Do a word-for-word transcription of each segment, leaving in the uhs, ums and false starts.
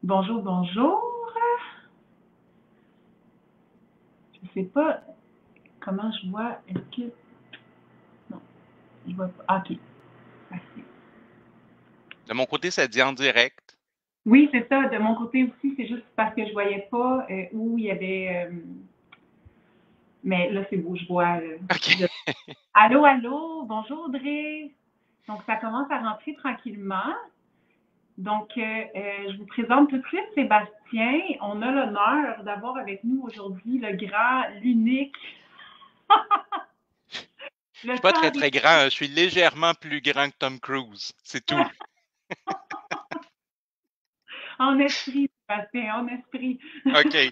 Bonjour, bonjour. Je sais pas comment je vois. Est-ce que. Non, je vois pas. Ah, OK. Parfait. De mon côté, ça dit en direct. Oui, c'est ça. De mon côté aussi, c'est juste parce que je voyais pas euh, où il y avait. euh, Mais là, c'est beau, je vois. euh, OK. je- Allô, allô. Bonjour, Audrey. Donc, ça commence à rentrer tranquillement. Donc, euh, euh, je vous présente tout de suite Sébastien. On a l'honneur d'avoir avec nous aujourd'hui le grand, l'unique, Je le suis pas très, sang très des. grand, hein. Je suis légèrement plus grand que Tom Cruise. C'est tout. En esprit, Sébastien, en esprit. OK.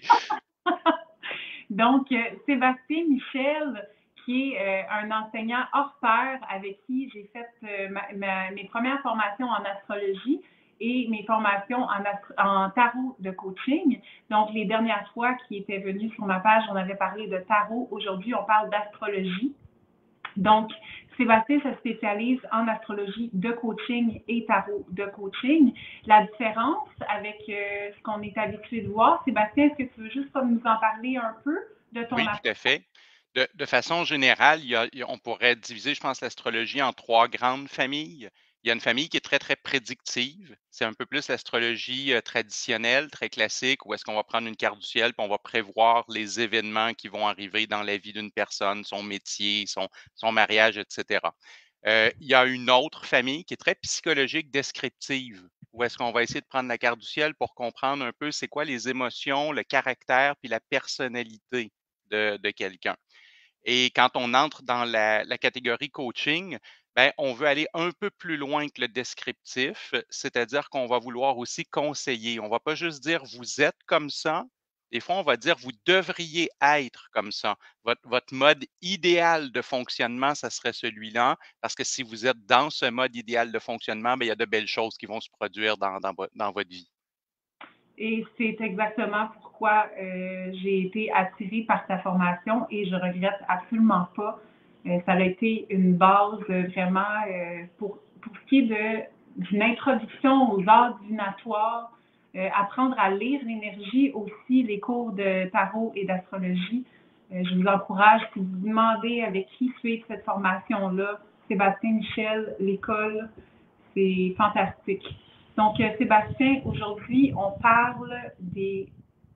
Donc, euh, Sébastien Michel, qui est euh, un enseignant hors pair avec qui j'ai fait euh, ma, ma, mes premières formations en astrologie et mes formations en, astro- en tarot de coaching. Donc, les dernières fois qui était venu sur ma page, on avait parlé de tarot. Aujourd'hui, on parle d'astrologie. Donc, Sébastien se spécialise en astrologie de coaching et tarot de coaching. La différence avec euh, ce qu'on est habitué de voir, Sébastien, est-ce que tu veux juste comme nous en parler un peu de ton Oui, tout approche? à fait. De, de façon générale, il y a- il y a- on pourrait diviser, je pense, l'astrologie en trois grandes familles. Il y a une famille qui est très, très prédictive. C'est un peu plus l'astrologie euh, traditionnelle, très classique, où est-ce qu'on va prendre une carte du ciel, puis on va prévoir les événements qui vont arriver dans la vie d'une personne, son métier, son, son mariage, et cetera. Euh, il y a une autre famille qui est très psychologique, descriptive, où est-ce qu'on va essayer de prendre la carte du ciel pour comprendre un peu c'est quoi les émotions, le caractère, puis la personnalité de, de quelqu'un. Et quand on entre dans la, la catégorie coaching, ben, on veut aller un peu plus loin que le descriptif, c'est-à-dire qu'on va vouloir aussi conseiller. On ne va pas juste dire vous êtes comme ça. Des fois, on va dire vous devriez être comme ça. Votre, votre mode idéal de fonctionnement, ça serait celui-là, parce que si vous êtes dans ce mode idéal de fonctionnement, ben, il y a de belles choses qui vont se produire dans, dans, vo- dans votre vie. Et c'est exactement pourquoi euh, j'ai été attirée par ta formation et je regrette absolument pas. Euh, ça a été une base euh, vraiment euh, pour, pour ce qui est de, d'une introduction aux arts divinatoires, euh, apprendre à lire l'énergie, aussi les cours de tarot et d'astrologie. Euh, je vous encourage, si vous vous demandez avec qui suivre cette formation-là, Sébastien Michel, l'école, c'est fantastique. Donc, euh, Sébastien, aujourd'hui, on parle des,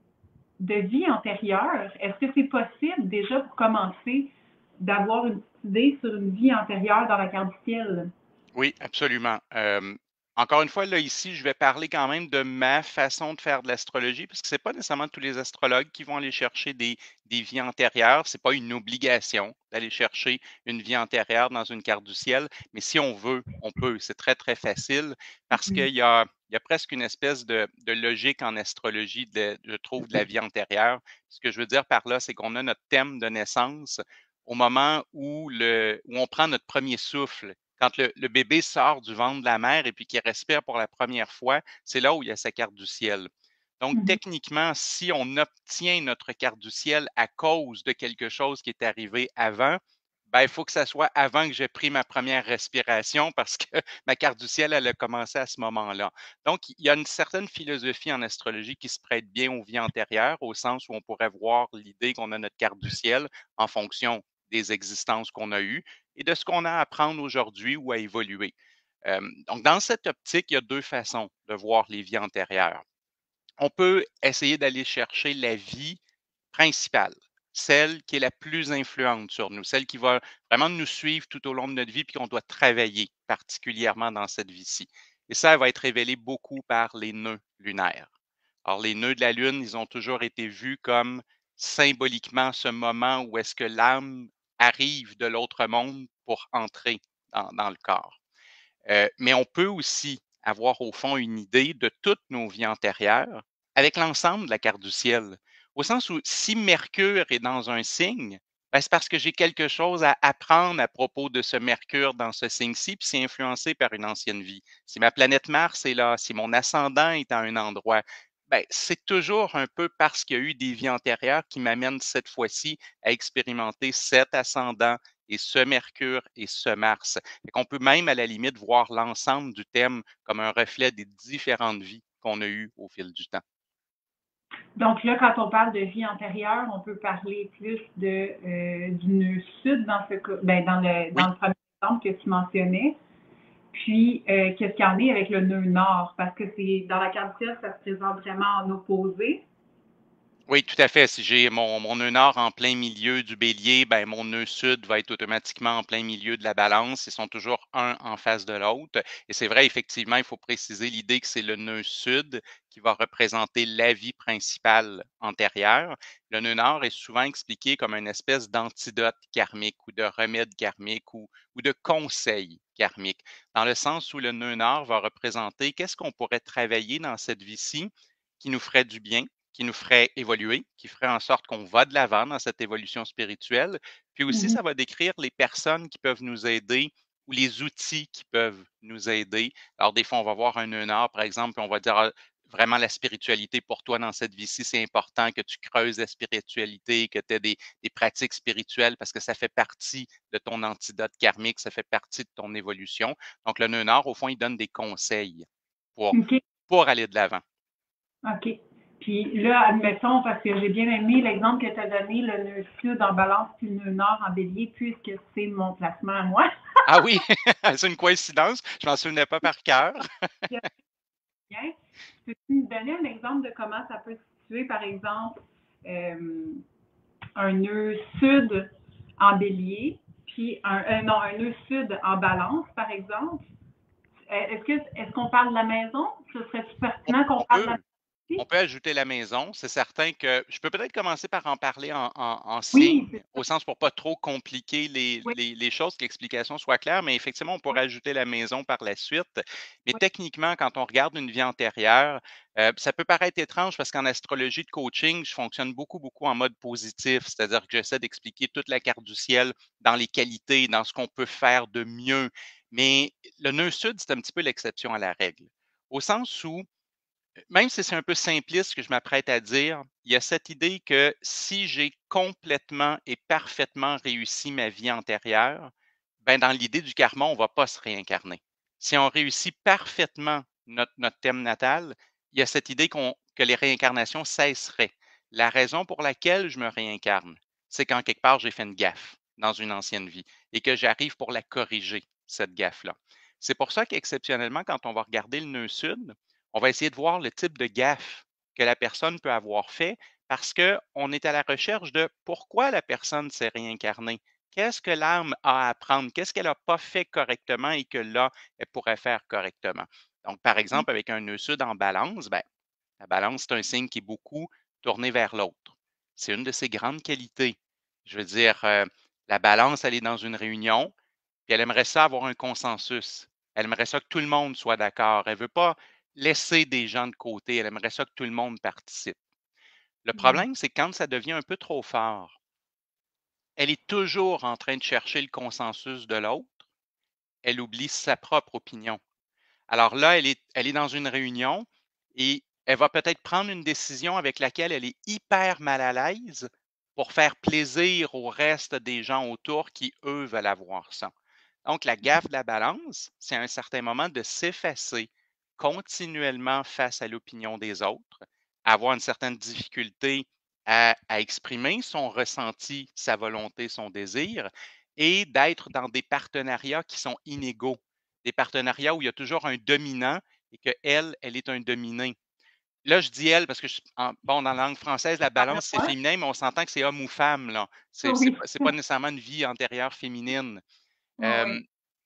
de vie antérieure. Est-ce que c'est possible, déjà pour commencer, d'avoir une petite idée sur une vie antérieure dans la carte du ciel? Oui, absolument. Euh, encore une fois, là, ici, je vais parler quand même de ma façon de faire de l'astrologie, parce que c'est pas nécessairement tous les astrologues qui vont aller chercher des, des vies antérieures. C'est pas une obligation d'aller chercher une vie antérieure dans une carte du ciel, mais si on veut, on peut. C'est très, très facile parce Mhm. qu'il y a, il y a presque une espèce de, de logique en astrologie, de, je trouve, de la vie antérieure. Ce que je veux dire par là, c'est qu'on a notre thème de naissance au moment où, le, où on prend notre premier souffle. Quand le, le bébé sort du ventre de la mère et puis qu'il respire pour la première fois, c'est là où il y a sa carte du ciel. Donc, Mhm. techniquement, si on obtient notre carte du ciel à cause de quelque chose qui est arrivé avant, ben, il faut que ça soit avant que j'ai pris ma première respiration parce que ma carte du ciel, elle a commencé à ce moment-là. Donc, il y a une certaine philosophie en astrologie qui se prête bien aux vies antérieures, au sens où on pourrait voir l'idée qu'on a notre carte du ciel en fonction des existences qu'on a eues et de ce qu'on a à apprendre aujourd'hui ou à évoluer. Euh, donc, dans cette optique, il y a deux façons de voir les vies antérieures. On peut essayer d'aller chercher la vie principale, celle qui est la plus influente sur nous, celle qui va vraiment nous suivre tout au long de notre vie, puis qu'on doit travailler particulièrement dans cette vie-ci. Et ça, elle va être révélé beaucoup par les nœuds lunaires. Alors, les nœuds de la Lune, ils ont toujours été vus comme symboliquement ce moment où est-ce que l'âme arrive de l'autre monde pour entrer dans, dans le corps. Euh, mais on peut aussi avoir au fond une idée de toutes nos vies antérieures avec l'ensemble de la carte du ciel. Au sens où si Mercure est dans un signe, ben, c'est parce que j'ai quelque chose à apprendre à propos de ce Mercure dans ce signe-ci, puis c'est influencé par une ancienne vie. Si ma planète Mars est là, si mon ascendant est à un endroit, ben, c'est toujours un peu parce qu'il y a eu des vies antérieures qui m'amènent cette fois-ci à expérimenter cet ascendant et ce Mercure et ce Mars. Fait qu'on peut même, à la limite, voir l'ensemble du thème comme un reflet des différentes vies qu'on a eue au fil du temps. Donc là, quand on parle de vie antérieure, on peut parler plus de euh, du nœud sud dans ce cas, ben, dans le dans Oui. le premier exemple que tu mentionnais. Puis euh, qu'est-ce qu'il y en est avec le nœud nord? Parce que c'est dans la carte ciel, ça se présente vraiment en opposé. Oui, tout à fait. Si j'ai mon, mon nœud nord en plein milieu du bélier, ben mon nœud sud va être automatiquement en plein milieu de la balance. Ils sont toujours un en face de l'autre. Et c'est vrai, effectivement, il faut préciser l'idée que c'est le nœud sud qui va représenter la vie principale antérieure. Le nœud nord est souvent expliqué comme une espèce d'antidote karmique ou de remède karmique ou, ou de conseil karmique, dans le sens où le nœud nord va représenter qu'est-ce qu'on pourrait travailler dans cette vie-ci qui nous ferait du bien, qui nous ferait évoluer, qui ferait en sorte qu'on va de l'avant dans cette évolution spirituelle. Puis aussi, Mhm. ça va décrire les personnes qui peuvent nous aider ou les outils qui peuvent nous aider. Alors, des fois, on va voir un nœud nord, par exemple, puis on va dire ah, vraiment la spiritualité pour toi dans cette vie-ci, c'est important que tu creuses la spiritualité, que tu aies des, des pratiques spirituelles parce que ça fait partie de ton antidote karmique, ça fait partie de ton évolution. Donc, le nœud nord, au fond, il donne des conseils pour, OK. pour aller de l'avant. OK. Puis là, admettons, parce que j'ai bien aimé l'exemple que tu as donné, le nœud sud en balance puis le nœud nord en bélier, puisque c'est mon placement à moi. Ah oui, c'est une coïncidence. Je m'en souvenais pas par cœur. Bien. Peux-tu me donner un exemple de comment ça peut se situer, par exemple, euh, un nœud sud en bélier, puis un, euh, non, un nœud sud en balance, par exemple? Euh, Est-ce que est-ce qu'on parle de la maison? Ce serait On, pertinent qu'on on parle de la peut, maison on aussi? peut ajouter la maison. C'est certain que je peux peut-être commencer par en parler en, en, en Oui, signe, c'est ça. au sens pour pas trop compliquer les, Oui, les, les choses, que l'explication soit claire, mais effectivement, on oui, pourrait ajouter la maison par la suite. Mais oui. techniquement, quand on regarde une vie antérieure, euh, ça peut paraître étrange parce qu'en astrologie de coaching, je fonctionne beaucoup, beaucoup en mode positif, c'est-à-dire que j'essaie d'expliquer toute la carte du ciel dans les qualités, dans ce qu'on peut faire de mieux. Mais le nœud sud, c'est un petit peu l'exception à la règle. Au sens où même si c'est un peu simpliste ce que je m'apprête à dire, il y a cette idée que si j'ai complètement et parfaitement réussi ma vie antérieure, ben dans l'idée du karma, on ne va pas se réincarner. Si on réussit parfaitement notre, notre thème natal, il y a cette idée qu'on, que les réincarnations cesseraient. La raison pour laquelle je me réincarne, c'est qu'en quelque part, j'ai fait une gaffe dans une ancienne vie et que j'arrive pour la corriger, cette gaffe-là. C'est pour ça qu'exceptionnellement, quand on va regarder le nœud sud, on va essayer de voir le type de gaffe que la personne peut avoir fait parce qu'on est à la recherche de pourquoi la personne s'est réincarnée. Qu'est-ce que l'âme a à apprendre? Qu'est-ce qu'elle n'a pas fait correctement et que là, elle pourrait faire correctement? Donc, par exemple, avec un nœud sud en balance, ben, la balance, c'est un signe qui est beaucoup tourné vers l'autre. C'est une de ses grandes qualités. Je veux dire, euh, la balance, elle est dans une réunion, puis elle aimerait ça avoir un consensus. Elle aimerait ça que tout le monde soit d'accord. Elle ne veut pas laisser des gens de côté. Elle aimerait ça que tout le monde participe. Le Mhm. problème, c'est que quand ça devient un peu trop fort, elle est toujours en train de chercher le consensus de l'autre. Elle oublie sa propre opinion. Alors là, elle est, elle est dans une réunion et elle va peut-être prendre une décision avec laquelle elle est hyper mal à l'aise pour faire plaisir au reste des gens autour qui, eux, veulent avoir ça. Donc, la gaffe de la balance, c'est à un certain moment de s'effacer continuellement face à l'opinion des autres, avoir une certaine difficulté à, à exprimer son ressenti, sa volonté, son désir, et d'être dans des partenariats qui sont inégaux, des partenariats où il y a toujours un dominant et qu'elle, elle est un dominé. Là, je dis elle parce que, je- en- bon, dans la langue française, la Parle de balance, c'est moi? féminin, mais on s'entend que c'est homme ou femme, là. C'est c'est Oui. pas, c'est pas nécessairement une vie antérieure féminine. Oui, Euh, oui.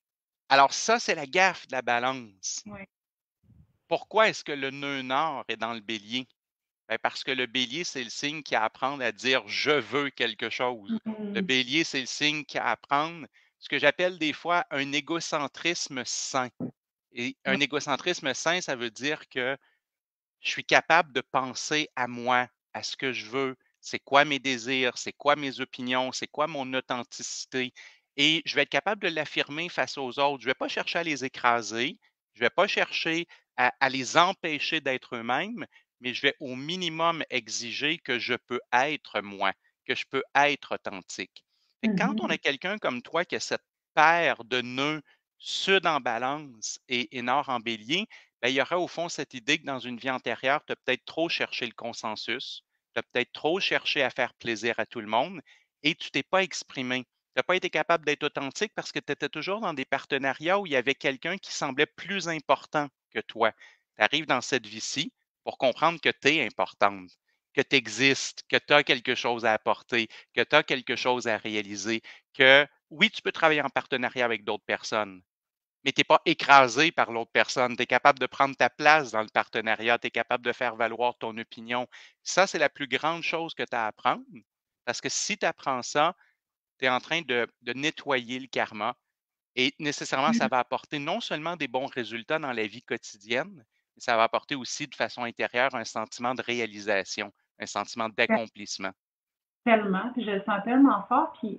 alors ça, c'est la gaffe de la balance. Oui. Pourquoi est-ce que le nœud nord est dans le bélier? Ben, parce que le bélier, c'est le signe qui a à apprendre à dire je veux quelque chose. Le Mhm. bélier, c'est le signe qui a à apprendre ce que j'appelle des fois un égocentrisme sain. Et Oui. un égocentrisme sain, ça veut dire que je suis capable de penser à moi, à ce que je veux, c'est quoi mes désirs, c'est quoi mes opinions, c'est quoi mon authenticité. Et je vais être capable de l'affirmer face aux autres. Je ne vais pas chercher à les écraser, je ne vais pas chercher à, à les empêcher d'être eux-mêmes, mais je vais au minimum exiger que je peux être moi, que je peux être authentique. Fait que quand on Mhm. a quelqu'un comme toi qui a cette paire de nœuds sud en balance et, et nord en bélier, ben, il y aurait au fond cette idée que dans une vie antérieure, tu as peut-être trop cherché le consensus, tu as peut-être trop cherché à faire plaisir à tout le monde et tu t'es pas exprimé. Tu n'as pas été capable d'être authentique parce que tu étais toujours dans des partenariats où il y avait quelqu'un qui semblait plus important que toi. Tu arrives dans cette vie-ci pour comprendre que tu es importante, que tu existes, que tu as quelque chose à apporter, que tu as quelque chose à réaliser, que oui, tu peux travailler en partenariat avec d'autres personnes, mais tu n'es pas écrasé par l'autre personne. Tu es capable de prendre ta place dans le partenariat, tu es capable de faire valoir ton opinion. Ça, c'est la plus grande chose que tu as à apprendre. Parce que si tu apprends ça, tu es en train de, de nettoyer le karma et nécessairement, ça Mhm. va apporter non seulement des bons résultats dans la vie quotidienne, mais ça va apporter aussi de façon intérieure un sentiment de réalisation, un sentiment d'accomplissement. Tellement, puis je le sens tellement fort, puis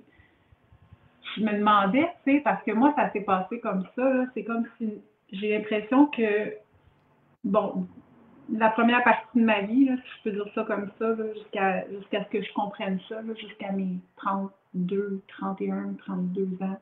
je me demandais, tu sais, parce que moi, ça s'est passé comme ça, là, c'est comme si j'ai l'impression que, bon, la première partie de ma vie, là, si je peux dire ça comme ça, là, jusqu'à jusqu'à ce que je comprenne ça, là, jusqu'à mes trente-deux, trente et un, trente-deux ans,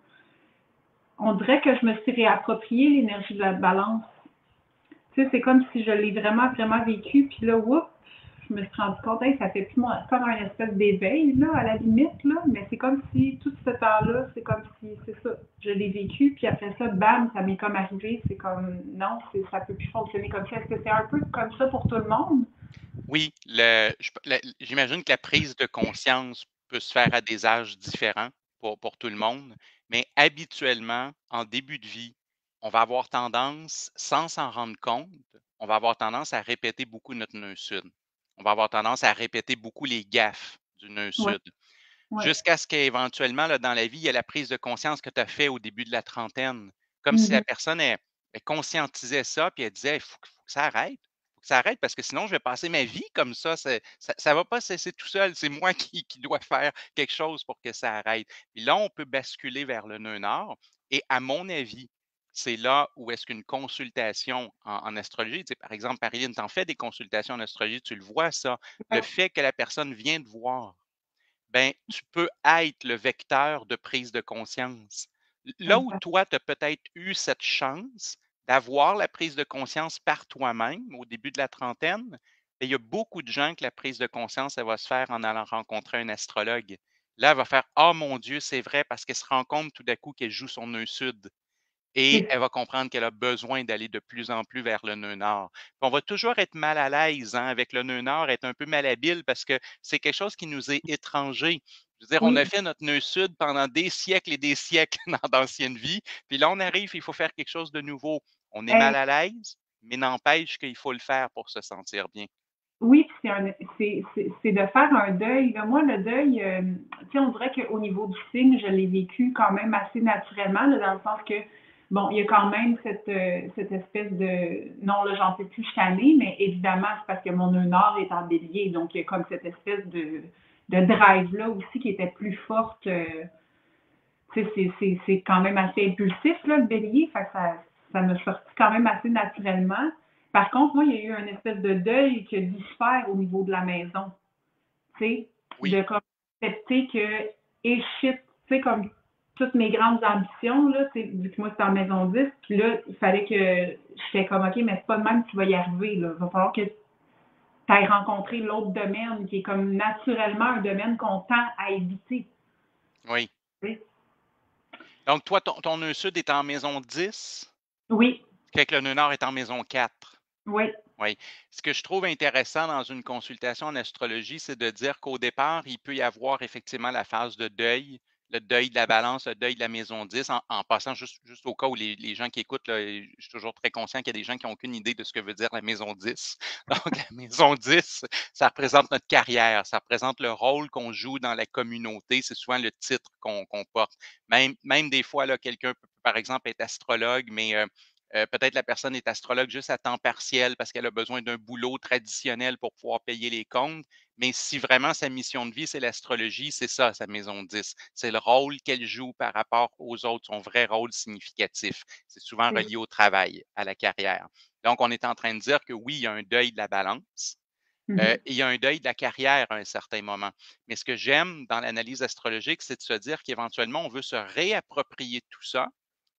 on dirait que je me suis réapproprié l'énergie de la balance. Tu sais, c'est comme si je l'ai vraiment, vraiment vécu, puis là, whoop, je me suis rendu compte, hey, ça fait plus moi, comme un espèce d'éveil, là, à la limite, là, mais c'est comme si tout ce temps-là, c'est comme si, c'est ça, je l'ai vécu, puis après ça, bam, ça m'est comme arrivé, c'est comme, non, c'est, ça peut plus fonctionner comme ça. Est-ce que c'est un peu comme ça pour tout le monde? Oui, le je la j'imagine que la prise de conscience peut se faire à des âges différents pour pour tout le monde, mais habituellement, en début de vie, on va avoir tendance, sans s'en rendre compte, on va avoir tendance à répéter beaucoup notre nœud sud. On va avoir tendance à répéter beaucoup les gaffes du nœud Oui, sud, oui. jusqu'à ce qu'éventuellement, là, dans la vie, il y ait la prise de conscience que tu as fait au début de la trentaine. Comme si la Mhm. personne, elle elle conscientisait ça, puis elle disait: «Il faut que faut que ça arrête, faut que ça arrête parce que sinon je vais passer ma vie comme ça, c'est ça ça va pas cesser tout seul, c'est moi qui qui dois faire quelque chose pour que ça arrête». Puis là, on peut basculer vers le nœud nord et à mon avis, c'est là où est-ce qu'une consultation en en astrologie, tu sais, par exemple, Marilyn, tu en fais des consultations en astrologie, tu le vois ça, le Ouais, fait que la personne vient te voir, ben, tu peux être le vecteur de prise de conscience. L là où exact. toi, tu as peut-être eu cette chance d'avoir la prise de conscience par toi-même au début de la trentaine, ben, il y a beaucoup de gens que la prise de conscience, elle va se faire en allant rencontrer un astrologue. Là, elle va faire: «Ah mon Dieu, c'est vrai», parce qu'elle se rend compte tout d'un coup qu'elle joue son nœud sud. Et C'est elle va comprendre qu'elle a besoin d'aller de plus en plus vers le nœud nord. Puis on va toujours être mal à l'aise, hein, avec le nœud nord, être un peu malhabile parce que c'est quelque chose qui nous est étranger. Je veux dire, on a oui, fait notre nœud sud pendant des siècles et des siècles dans d'anciennes vies, puis là, on arrive, il faut faire quelque chose de nouveau. On est mal hey, à l'aise, mais n'empêche qu'il faut le faire pour se sentir bien. oui, puis c'est un c'est c'est c'est de faire un deuil, là. Moi, le deuil, hem, tu sais, on dirait qu'au niveau du signe, je l'ai vécu quand même assez naturellement, là, dans le sens que, bon, il y a quand même cette, heu, cette espèce de non, là, j'en peux plus, je mais évidemment, c'est parce que mon nœud nord est en bélier, donc il y a comme cette espèce de de drive-là aussi qui était plus forte, heu, tu sais, c'est c'est c'est quand même assez impulsif, là, le bélier, fait que ça ça m'a sorti quand même assez naturellement. Par contre, moi, il y a eu un espèce de deuil qui a dû se faire au niveau de la maison, tu sais, Oui, de comme accepter que, et shit, tu sais, comme toutes mes grandes ambitions, là, tu sais, vu que moi, c'était en maison dix, puis là, il fallait que je fais comme, OK, mais c'est pas de même que tu vas y arriver, là. Il va falloir que tu ailles rencontrer l'autre domaine qui est comme naturellement un domaine qu'on tend à éviter, oui. tu sais. Donc toi, ton, ton nœud sud est en maison dix, Oui, fait que le nœud nord est en maison quatre. oui, Oui. Ce que je trouve intéressant dans une consultation en astrologie, c'est de dire qu'au départ, il peut y avoir effectivement la phase de deuil, le deuil de la balance, le deuil de la maison dix, en, en passant juste, juste au cas où les, les gens qui écoutent, là, je suis toujours très conscient qu'il y a des gens qui n'ont aucune idée de ce que veut dire la maison dix. Donc, la maison dix, ça représente notre carrière, ça représente le rôle qu'on joue dans la communauté, c'est souvent le titre qu'on qu'on porte. Même, même des fois, là, quelqu'un peut, par exemple, être astrologue, mais euh, euh, peut-être la personne est astrologue juste à temps partiel parce qu'elle a besoin d'un boulot traditionnel pour pouvoir payer les comptes. Mais si vraiment sa mission de vie, c'est l'astrologie, c'est ça, sa maison dix. C'est le rôle qu'elle joue par rapport aux autres, son vrai rôle significatif. C'est souvent c'est relié au travail, à la carrière. Donc, on est en train de dire que oui, il y a un deuil de la balance. Euh, mhm. et il y a un deuil de la carrière à un certain moment. Mais ce que j'aime dans l'analyse astrologique, c'est de se dire qu'éventuellement, on veut se réapproprier tout ça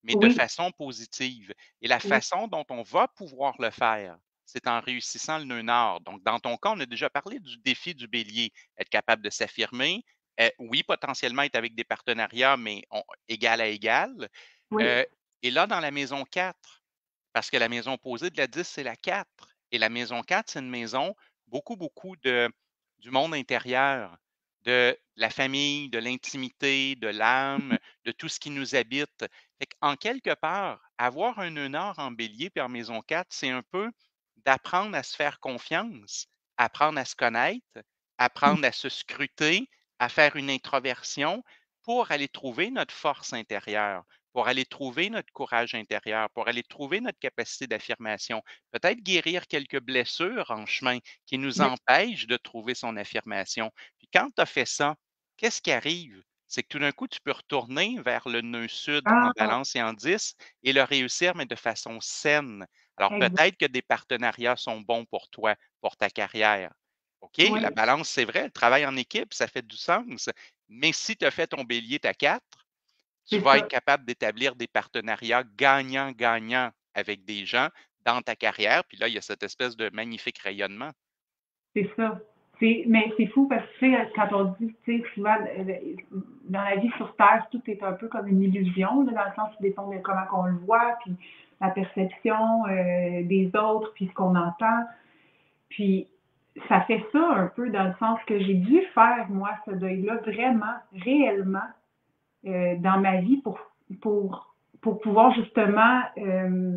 mais de Oui, façon positive. Et la oui, façon dont on va pouvoir le faire, c'est en réussissant le nœud nord. Donc, dans ton cas, on a déjà parlé du défi du bélier, être capable de s'affirmer. Euh, oui, potentiellement être avec des partenariats, mais on- égal à égal. oui, Euh, et là, dans la maison quatre, parce que la maison opposée de la dix, c'est la quatre. Et la maison quatre, c'est une maison beaucoup, beaucoup de, du monde intérieur, de la famille, de l'intimité, de l'âme, de tout ce qui nous habite. Fait en quelque part, avoir un nœud nord en bélier puis en maison quatre, c'est un peu d'apprendre à se faire confiance, apprendre à se connaître, apprendre à se scruter, à faire une introversion pour aller trouver notre force intérieure, pour aller trouver notre courage intérieur, pour aller trouver notre capacité d'affirmation, peut-être guérir quelques blessures en chemin qui nous oui. empêchent de trouver son affirmation. Puis quand tu as fait ça, qu'est-ce qui arrive? C'est que tout d'un coup, tu peux retourner vers le nœud sud en Ah, balance et en dix et le réussir, mais de façon saine. Alors exact. peut-être que des partenariats sont bons pour toi, pour ta carrière. OK, la Oui, balance, c'est vrai, le travail en équipe, ça fait du sens. Mais si tu as fait ton bélier ta quatre, tu c'est vas être ça, capable d'établir des partenariats gagnant-gagnant avec des gens dans ta carrière. Puis là, il y a cette espèce de magnifique rayonnement. c'est ça. C'est, mais c'est fou parce que, tu sais, quand on dit, tu sais, souvent, euh, dans la vie sur Terre, tout est un peu comme une illusion, là, dans le sens où dépend de comment on le voit, puis la perception euh, des autres, puis ce qu'on entend. Puis, ça fait ça un peu dans le sens que j'ai dû faire, moi, ce deuil-là, vraiment, réellement, euh, dans ma vie pour, pour, pour pouvoir justement euh,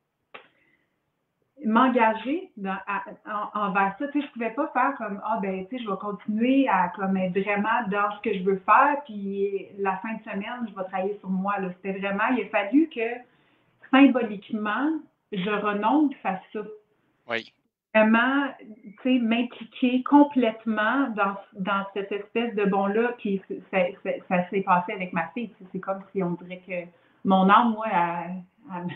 m'engager dans, à, en, envers ça. Tu sais, je pouvais pas faire comme, ah ben, tu sais, je vais continuer à comme être vraiment dans ce que je veux faire, puis la fin de semaine, je vais travailler sur moi. Là. C'était vraiment, il a fallu que symboliquement, je renonce à ça. Oui. Vraiment, tu sais, m'impliquer complètement dans, dans cette espèce de bon-là, puis ça, ça, ça s'est passé avec ma fille. Tu sais, c'est comme si on dirait que mon âme, moi, elle, elle,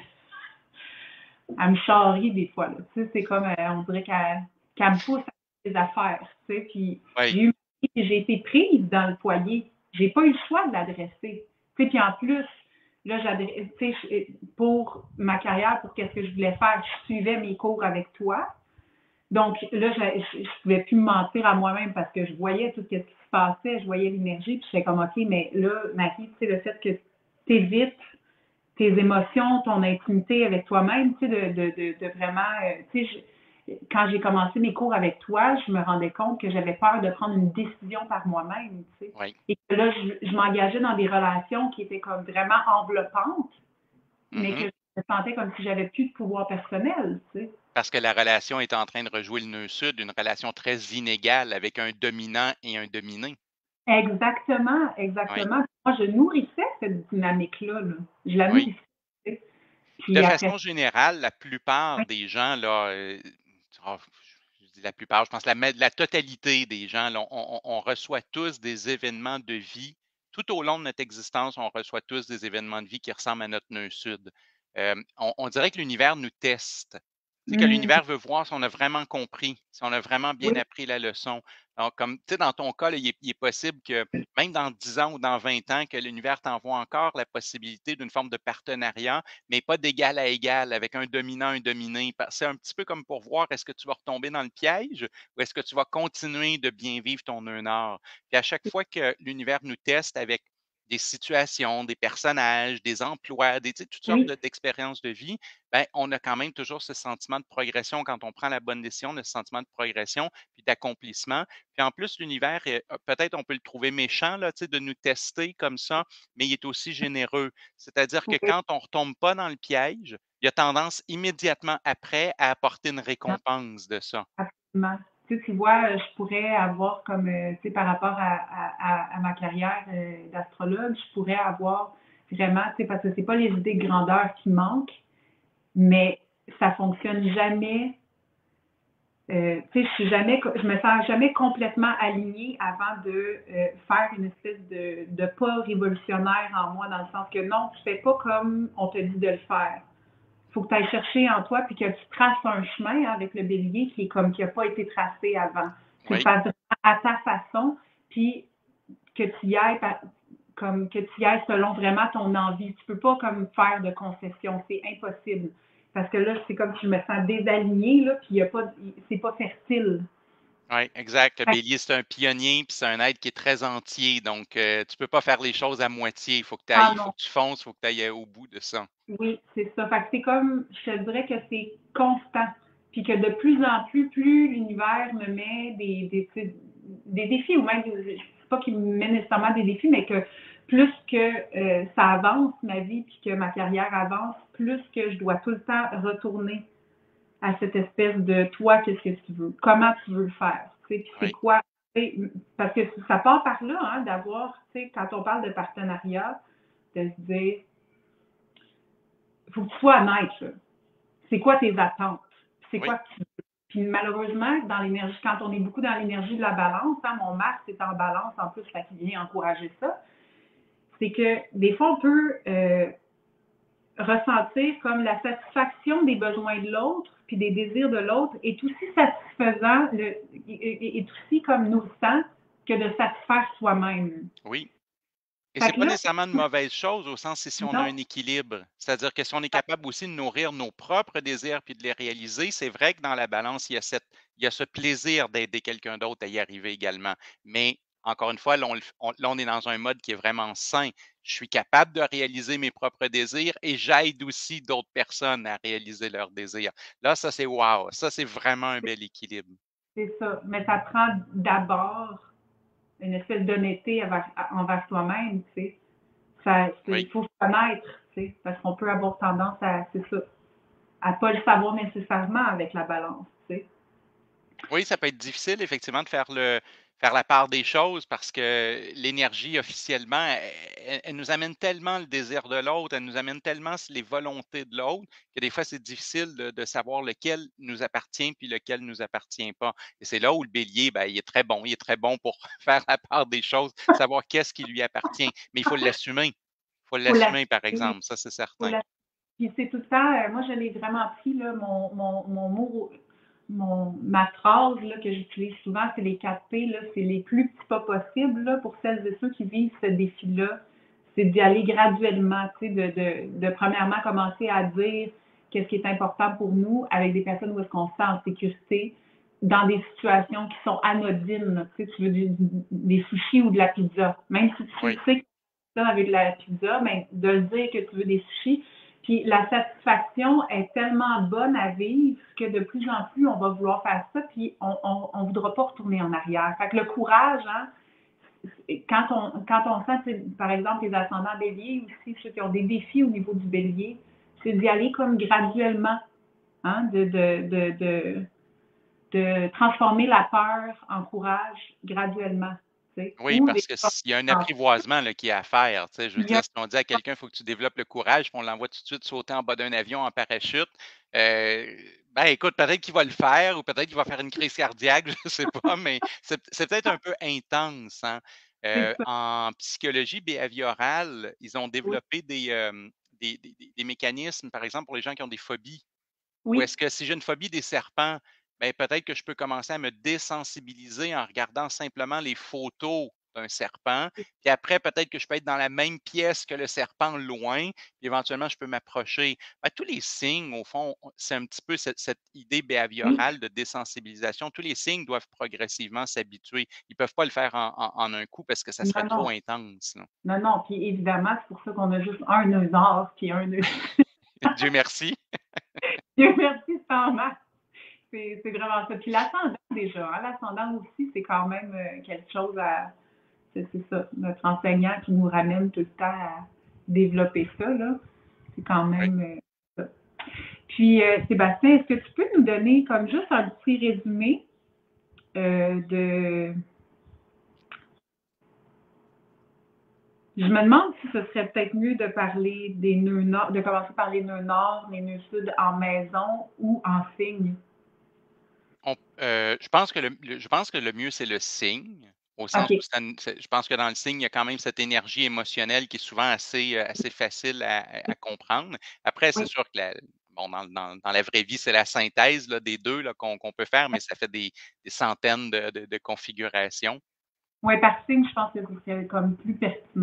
elle me charrie des fois. Là. Tu sais, c'est comme, euh, on dirait qu'elle qu'elle me pousse à faire des affaires. Tu sais, puis Oui. j'ai eu, j'ai été prise dans le foyer. J'ai pas eu le choix de l'adresser. Tu sais, puis en plus, là, j'adresse, tu sais, pour ma carrière, pour qu'est-ce que je voulais faire, je suivais mes cours avec toi. Donc là, je ne pouvais plus me mentir à moi-même parce que je voyais tout ce qui se passait, je voyais l'énergie, puis j'étais comme, OK, mais là, Marie, tu sais, le fait que tu évites tes émotions, ton intimité avec toi-même, tu sais, de, de, de, de vraiment, euh, tu sais, je- quand j'ai commencé mes cours avec toi, je me rendais compte que j'avais peur de prendre une décision par moi-même, tu sais. Oui. Et que là, je, je m'engageais dans des relations qui étaient comme vraiment enveloppantes, mais que Mhm. je me sentais comme si j'avais plus de pouvoir personnel, tu sais. Parce que la relation est en train de rejouer le nœud sud, une relation très inégale avec un dominant et un dominé. Exactement, Oui. exactement. Moi, je nourrissais cette dynamique-là, là. Je la Oui. nourrissais. Tu sais. De Puis après, façon générale, la plupart oui, des gens, là, euh, oh, je dis la plupart, je pense la, ma- la totalité des gens, là, on, on- on reçoit tous des événements de vie. Tout au long de notre existence, on reçoit tous des événements de vie qui ressemblent à notre nœud sud. Euh, on, on dirait que l'univers nous teste. Tu sais, que hum, l'univers veut voir si on a vraiment compris, si on a vraiment bien oui, appris la leçon. Donc, comme, tu sais, dans ton cas, là, il est, il est possible que même dans dix ans ou dans vingt ans, que l'univers t'envoie encore la possibilité d'une forme de partenariat mais pas d'égal à égal, avec un dominant, un dominé. Pa- C'est un petit peu comme pour voir est-ce que tu vas retomber dans le piège ou est-ce que tu vas continuer de bien vivre ton nœud nord. Puis à chaque fois que l'univers nous teste avec des situations, des personnages, des emplois, des, tu sais, toutes sortes oui, de- d'expériences de vie, ben, on a quand même toujours ce sentiment de progression quand on prend la bonne décision, le sentiment de progression puis d'accomplissement. Puis en plus, l'univers, est- euh, peut-être on peut le trouver méchant là, tu sais, de nous tester comme ça, mais il est aussi généreux. C'est-à-dire que oui, quand on ne retombe pas dans le piège, il a tendance immédiatement après à apporter une récompense de ça. absolument. Tu sais, tu vois, je pourrais avoir comme, euh, tu sais, par rapport à, à, à, à ma carrière euh, d'astrologue, je pourrais avoir vraiment, tu sais, parce que c'est pas les idées de grandeur qui manquent, mais ça fonctionne jamais. Euh, tu sais, je suis jamais, je me sens jamais complètement alignée avant de euh, faire une espèce de, de pas révolutionnaire en moi, dans le sens que non, tu fais pas comme on te dit de le faire. Il faut que tu ailles chercher en toi puis que tu traces un chemin hein, avec le bélier qui est comme qui n'a pas été tracé avant. Tu le Oui, fasses à ta façon, puis que tu y ailles comme que tu y ailles selon vraiment ton envie. Tu peux pas comme faire de concessions, c'est impossible. Parce que là, c'est comme si je me sens désalignée, là, puis il y a pas, c'est pas fertile. Oui, exact. Le Fait que, bélier, c'est un pionnier, puis c'est un être qui est très entier. Donc, euh, tu peux pas faire les choses à moitié. Il faut que tu ailles, ah il faut non, que tu fonces, il faut que tu ailles au bout de ça. oui, c'est ça. Fait que c'est comme, je te dirais que c'est constant. Puis que de plus en plus, plus l'univers me met des, des, tu sais, des défis, ou même, je sais pas qu'il me met nécessairement des défis, mais que plus que euh, ça avance, ma vie, puis que ma carrière avance, plus que je dois tout le temps retourner à cette espèce de toi, qu'est-ce que tu veux, comment tu veux le faire, tu sais, puis c'est Oui, quoi, tu sais, parce que ça part par là, hein, d'avoir, tu sais, quand on parle de partenariat, de se dire, il faut que tu sois honnête, là. C'est quoi tes attentes? C'est oui, quoi que tu veux? Puis malheureusement, dans l'énergie, quand on est beaucoup dans l'énergie de la balance, hein, mon Mars est en balance en plus, ça qui vient encourager ça, c'est que des fois, on peut euh, ressentir comme la satisfaction des besoins de l'autre, puis des désirs de l'autre, est aussi satisfaisant, le, est, est aussi comme nourrissant que de satisfaire soi-même. oui. Et Fait c'est que pas là, nécessairement une mauvaise chose au sens si si on a non, un équilibre. C'est-à-dire que si on est capable aussi de nourrir nos propres désirs puis de les réaliser, c'est vrai que dans la balance, il y a cette, il y a ce plaisir d'aider quelqu'un d'autre à y arriver également. Mais encore une fois, là on, le f- on- là, on est dans un mode qui est vraiment sain. Je suis capable de réaliser mes propres désirs et j'aide aussi d'autres personnes à réaliser leurs désirs. Là, ça c'est wow. Ça, c'est vraiment un bel équilibre. c'est ça. Mais ça prend d'abord une espèce d'honnêteté envers, envers soi-même, tu sais. Ça, Oui. il faut se connaître, tu sais, parce qu'on peut avoir tendance à, c'est ça, à pas le savoir nécessairement avec la balance, tu sais. Oui, ça peut être difficile effectivement de faire le faire la part des choses parce que l'énergie officiellement, elle, elle- elle nous amène tellement le désir de l'autre, elle nous amène tellement les volontés de l'autre que des fois c'est difficile de, de savoir lequel nous appartient puis lequel nous appartient pas. Et c'est là où le bélier, ben, il est très bon, il est très bon pour faire la part des choses, savoir qu'est-ce qui lui appartient. Mais il faut l'assumer. Il faut Faut l'assumer, par l'assumer, exemple, ça c'est faut certain. la- Puis c'est tout le temps, euh, moi je l'ai vraiment pris, là, mon, mon, mon mot, mon, ma phrase là, que j'utilise souvent, c'est les quatre P, là, c'est les plus petits pas possibles là, pour celles et ceux qui vivent ce défi-là. C'est d'y aller graduellement, tu sais, de, de, de premièrement commencer à dire qu'est-ce qui est important pour nous avec des personnes où est-ce qu'on se sent en sécurité, dans des situations qui sont anodines. Tu sais, tu veux du- des sushis ou de la pizza. Même si tu Oui, sais que ça avec de la pizza, mais de le dire que tu veux des sushis. Puis la satisfaction est tellement bonne à vivre que de plus en plus, on va vouloir faire ça, puis on ne voudra pas retourner en arrière. Fait que le courage, hein, quand on, quand on sent, par exemple, les ascendants béliers aussi, ceux qui ont des défis au niveau du bélier, c'est d'y aller comme graduellement, hein, de, de, de, de, de transformer la peur en courage graduellement. Tu sais, oui, ou des parce que s'il y a un apprivoisement là, qui est à faire, tu sais, je veux il y a dire, si on dit à quelqu'un, il faut que tu développes le courage, puis on l'envoie tout de suite sauter en bas d'un avion en parachute, euh, ben écoute, peut-être qu'il va le faire ou peut-être qu'il va faire une crise cardiaque, je ne sais pas, mais c'est c'est peut-être un peu intense, hein. c'est Euh, ça, en psychologie behaviorale, ils ont oui. développé des, euh, des, des- des- des mécanismes, par exemple, pour les gens qui ont des phobies. Ou Oui. est-ce que si j'ai une phobie des serpents, ben, peut-être que je peux commencer à me désensibiliser en regardant simplement les photos d'un serpent. Puis après, peut-être que je peux être dans la même pièce que le serpent loin, puis éventuellement, je peux m'approcher. Ben, tous les signes, au fond, on- c'est un petit peu cette, cette idée Oui. behaviorale de désensibilisation. Tous les signes doivent progressivement s'habituer. Ils ne peuvent pas le faire en, en- en un coup parce que ça serait Non, trop non. intense, là. Non, non. Puis évidemment, c'est pour ça qu'on a juste un nœud nord puis un nœud Dieu merci. Dieu merci, c'est en masse. C'est c'est vraiment ça. Puis l'ascendant, déjà, hein, l'ascendant aussi, c'est quand même euh, quelque chose à. C'est c'est ça, notre enseignant qui nous ramène tout le temps à développer ça, là. C'est quand Oui. même euh, ça. Puis, euh, Sébastien, est-ce que tu peux nous donner comme juste un petit résumé euh, de. Je me demande si ce serait peut-être mieux de parler des nœuds nord, de commencer par les nœuds nord, les nœuds sud en maison ou en signe. On heu, je pense que le le je pense que le mieux, c'est le signe, au sens où OK. ça n c'est je pense que dans le signe, il y a quand même cette énergie émotionnelle qui est souvent assez, heu, assez facile à à à comprendre. Après, c'est Oui. sûr que la bon, dans dans dans la vraie vie, c'est la synthèse, là, des deux là, qu'on qu'on peut faire, mais ça fait des des centaines de de de configurations. Oui, par signe, je pense que c'est comme plus pertinent.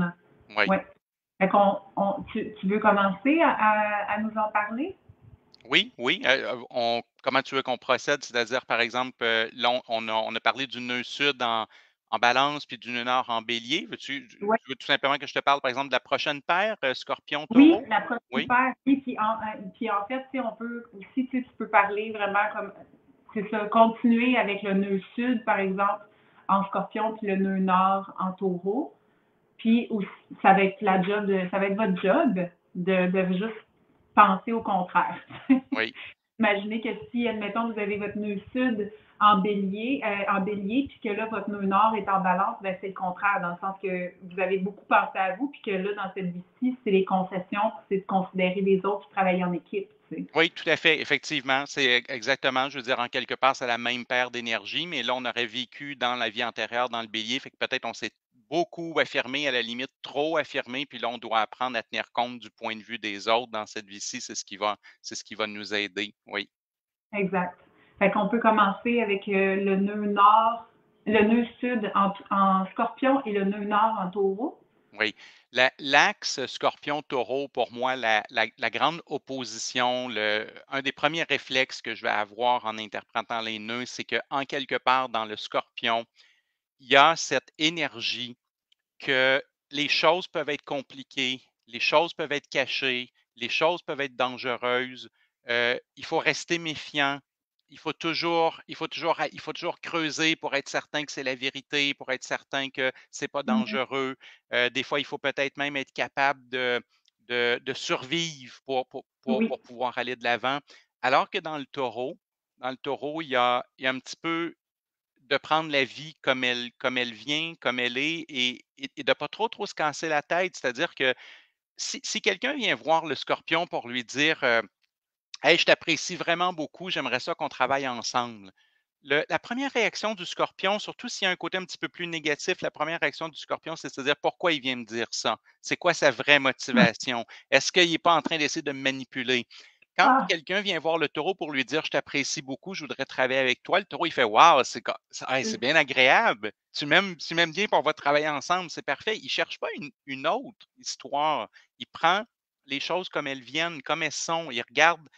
Oui. Ouais. Fait qu'on on tu tu veux commencer à à à nous en parler? Oui, oui, heu, on comment tu veux qu'on procède? C'est-à-dire, par exemple, heu, là, on on a on a parlé du nœud sud en en Balance puis du nœud nord en Bélier. Veux-tu tu Ouais. veux tout simplement que je te parle, par exemple, de la prochaine paire, heu, Oui, Scorpion-Taureau? la prochaine Oui? paire, oui, puis en euh, puis en fait, tu sais, on peut aussi, tu sais, tu peux parler vraiment comme c'est ça, continuer avec le nœud sud, par exemple, en Scorpion, puis le nœud nord en Taureau. Puis aussi, ça va être la job de, ça va être votre job de, de juste penser au contraire. Oui. Imaginez que si, admettons, vous avez votre nœud sud en bélier, euh, en bélier, puis que là, votre nœud nord est en balance, ben, c'est le contraire, dans le sens que vous avez beaucoup pensé à vous, puis que là, dans cette vie-ci, c'est les concessions, puis c'est de considérer les autres qui travaillent en équipe, tu sais. Oui, tout à fait, effectivement, c'est e exactement, je veux dire, en quelque part, c'est la même paire d'énergie, mais là, on aurait vécu dans la vie antérieure, dans le Bélier, fait que peut-être on s'est beaucoup affirmé, à la limite trop affirmé, puis là, on doit apprendre à tenir compte du point de vue des autres dans cette vie-ci, c'est ce qui va c'est ce qui va nous aider, oui. Exact. Fait qu'on peut commencer avec euh, le nœud nord, le nœud sud en, en scorpion et le nœud nord en taureau. Oui. La l'axe Scorpion-Taureau, pour moi, la la la grande opposition, le un des premiers réflexes que je vais avoir en interprétant les nœuds, c'est que en quelque part dans le Scorpion, il y a cette énergie que les choses peuvent être compliquées, les choses peuvent être cachées, les choses peuvent être dangereuses. Heu, il faut rester méfiant. Il faut toujours il faut toujours il faut toujours creuser pour être certain que c'est la vérité, pour être certain que c'est pas Mhm. dangereux. Heu, des fois, il faut peut-être même être capable de de de survivre pour pour pour Oui. pour pouvoir aller de l'avant. Alors que dans le Taureau dans le Taureau, il y a il y a un petit peu de prendre la vie comme elle comme elle vient, comme elle est et et et de pas trop, trop se casser la tête. C'est-à-dire que si si quelqu'un vient voir le Scorpion pour lui dire, heu: «Hey, je t'apprécie vraiment beaucoup, j'aimerais ça qu'on travaille ensemble». Le la première réaction du Scorpion, surtout s'il y a un côté un petit peu plus négatif, la première réaction du Scorpion, c'est de se dire: «Pourquoi il vient me dire ça? C'est quoi sa vraie motivation? Est-ce qu'il est pas en train d'essayer de me manipuler?» Quand Ah, quelqu'un vient voir le Taureau pour lui dire: «Je t'apprécie beaucoup, je voudrais travailler avec toi», le Taureau, il fait: «Waouh, c'est co c'est hey, c'est c'est- bien agréable. Tu m'aimes tu m'aimes bien, puis on va travailler ensemble, c'est parfait». Il cherche pas une une autre histoire. Il prend les choses comme elles viennent, comme elles sont. Il regarde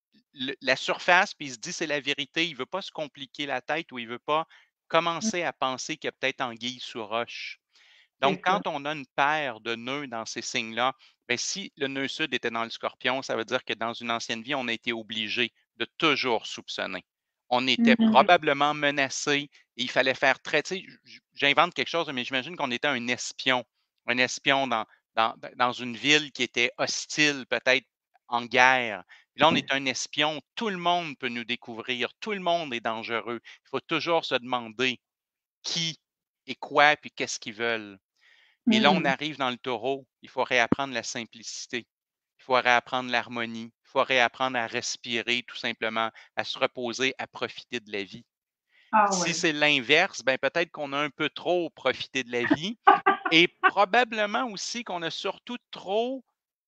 le la surface, puis il se dit: «C'est la vérité». Il veut pas se compliquer la tête ou il veut pas commencer à penser qu'il y a peut-être anguille sous roche. Donc, c'est ça. quand on a une paire de nœuds dans ces signes-là, ben, si le nœud sud était dans le Scorpion, ça veut dire que dans une ancienne vie, on a été obligé de toujours soupçonner. On était Mhm. probablement menacé et il fallait faire très tu sais, j j j'invente quelque chose, mais j'imagine qu'on était un espion, un espion dans dans dans une ville qui était hostile, peut-être en guerre. Puis là, on est un espion, tout le monde peut nous découvrir, tout le monde est dangereux. Il faut toujours se demander qui et quoi, puis qu'est-ce qu'ils veulent. Et là, on Mhm. arrive dans le Taureau, il faut réapprendre la simplicité, il faut réapprendre l'harmonie, il faut réapprendre à respirer tout simplement, à se reposer, à profiter de la vie. Ah Si ouais. c'est l'inverse, ben peut-être qu'on a un peu trop profité de la vie et probablement aussi qu'on a surtout trop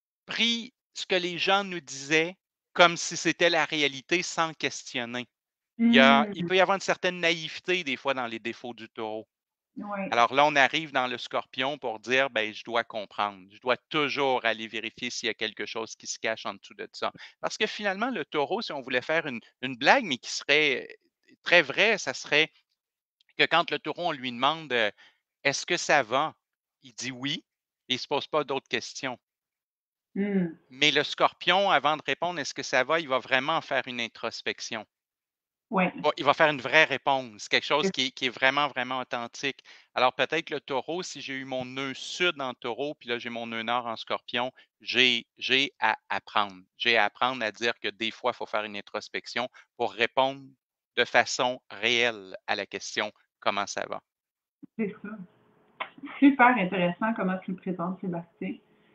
pris ce que les gens nous disaient comme si c'était la réalité sans questionner. Il y a il Mhm. peut y avoir une certaine naïveté des fois dans les défauts du Taureau. Ouais, Alors là, on arrive dans le Scorpion pour dire, ben, je dois comprendre. Je dois toujours aller vérifier s'il y a quelque chose qui se cache en dessous de ça. Parce que finalement, le Taureau, si on voulait faire une, une blague, mais qui serait très vraie, ça serait que quand le Taureau, on lui demande, euh, est-ce que ça va? Il dit oui et il ne se pose pas d'autres questions. Mhm. Mais le Scorpion, avant de répondre, est-ce que ça va? Il va vraiment faire une introspection. Ouais. Va il va faire une vraie réponse, quelque chose C'est- qui est qui est vraiment, vraiment authentique. Alors peut-être que le Taureau, si j'ai eu mon nœud sud en Taureau, puis là j'ai mon nœud nord en Scorpion, j'ai j'ai à apprendre. J'ai à apprendre à dire que des fois, il faut faire une introspection pour répondre de façon réelle à la question: «Comment ça va?» c'est ça. Super intéressant comment tu le présentes, Sébastien.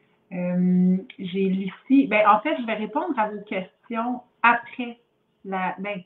Euh, j'ai Lucie. Ben, en fait, je vais répondre à vos questions après la. Ben,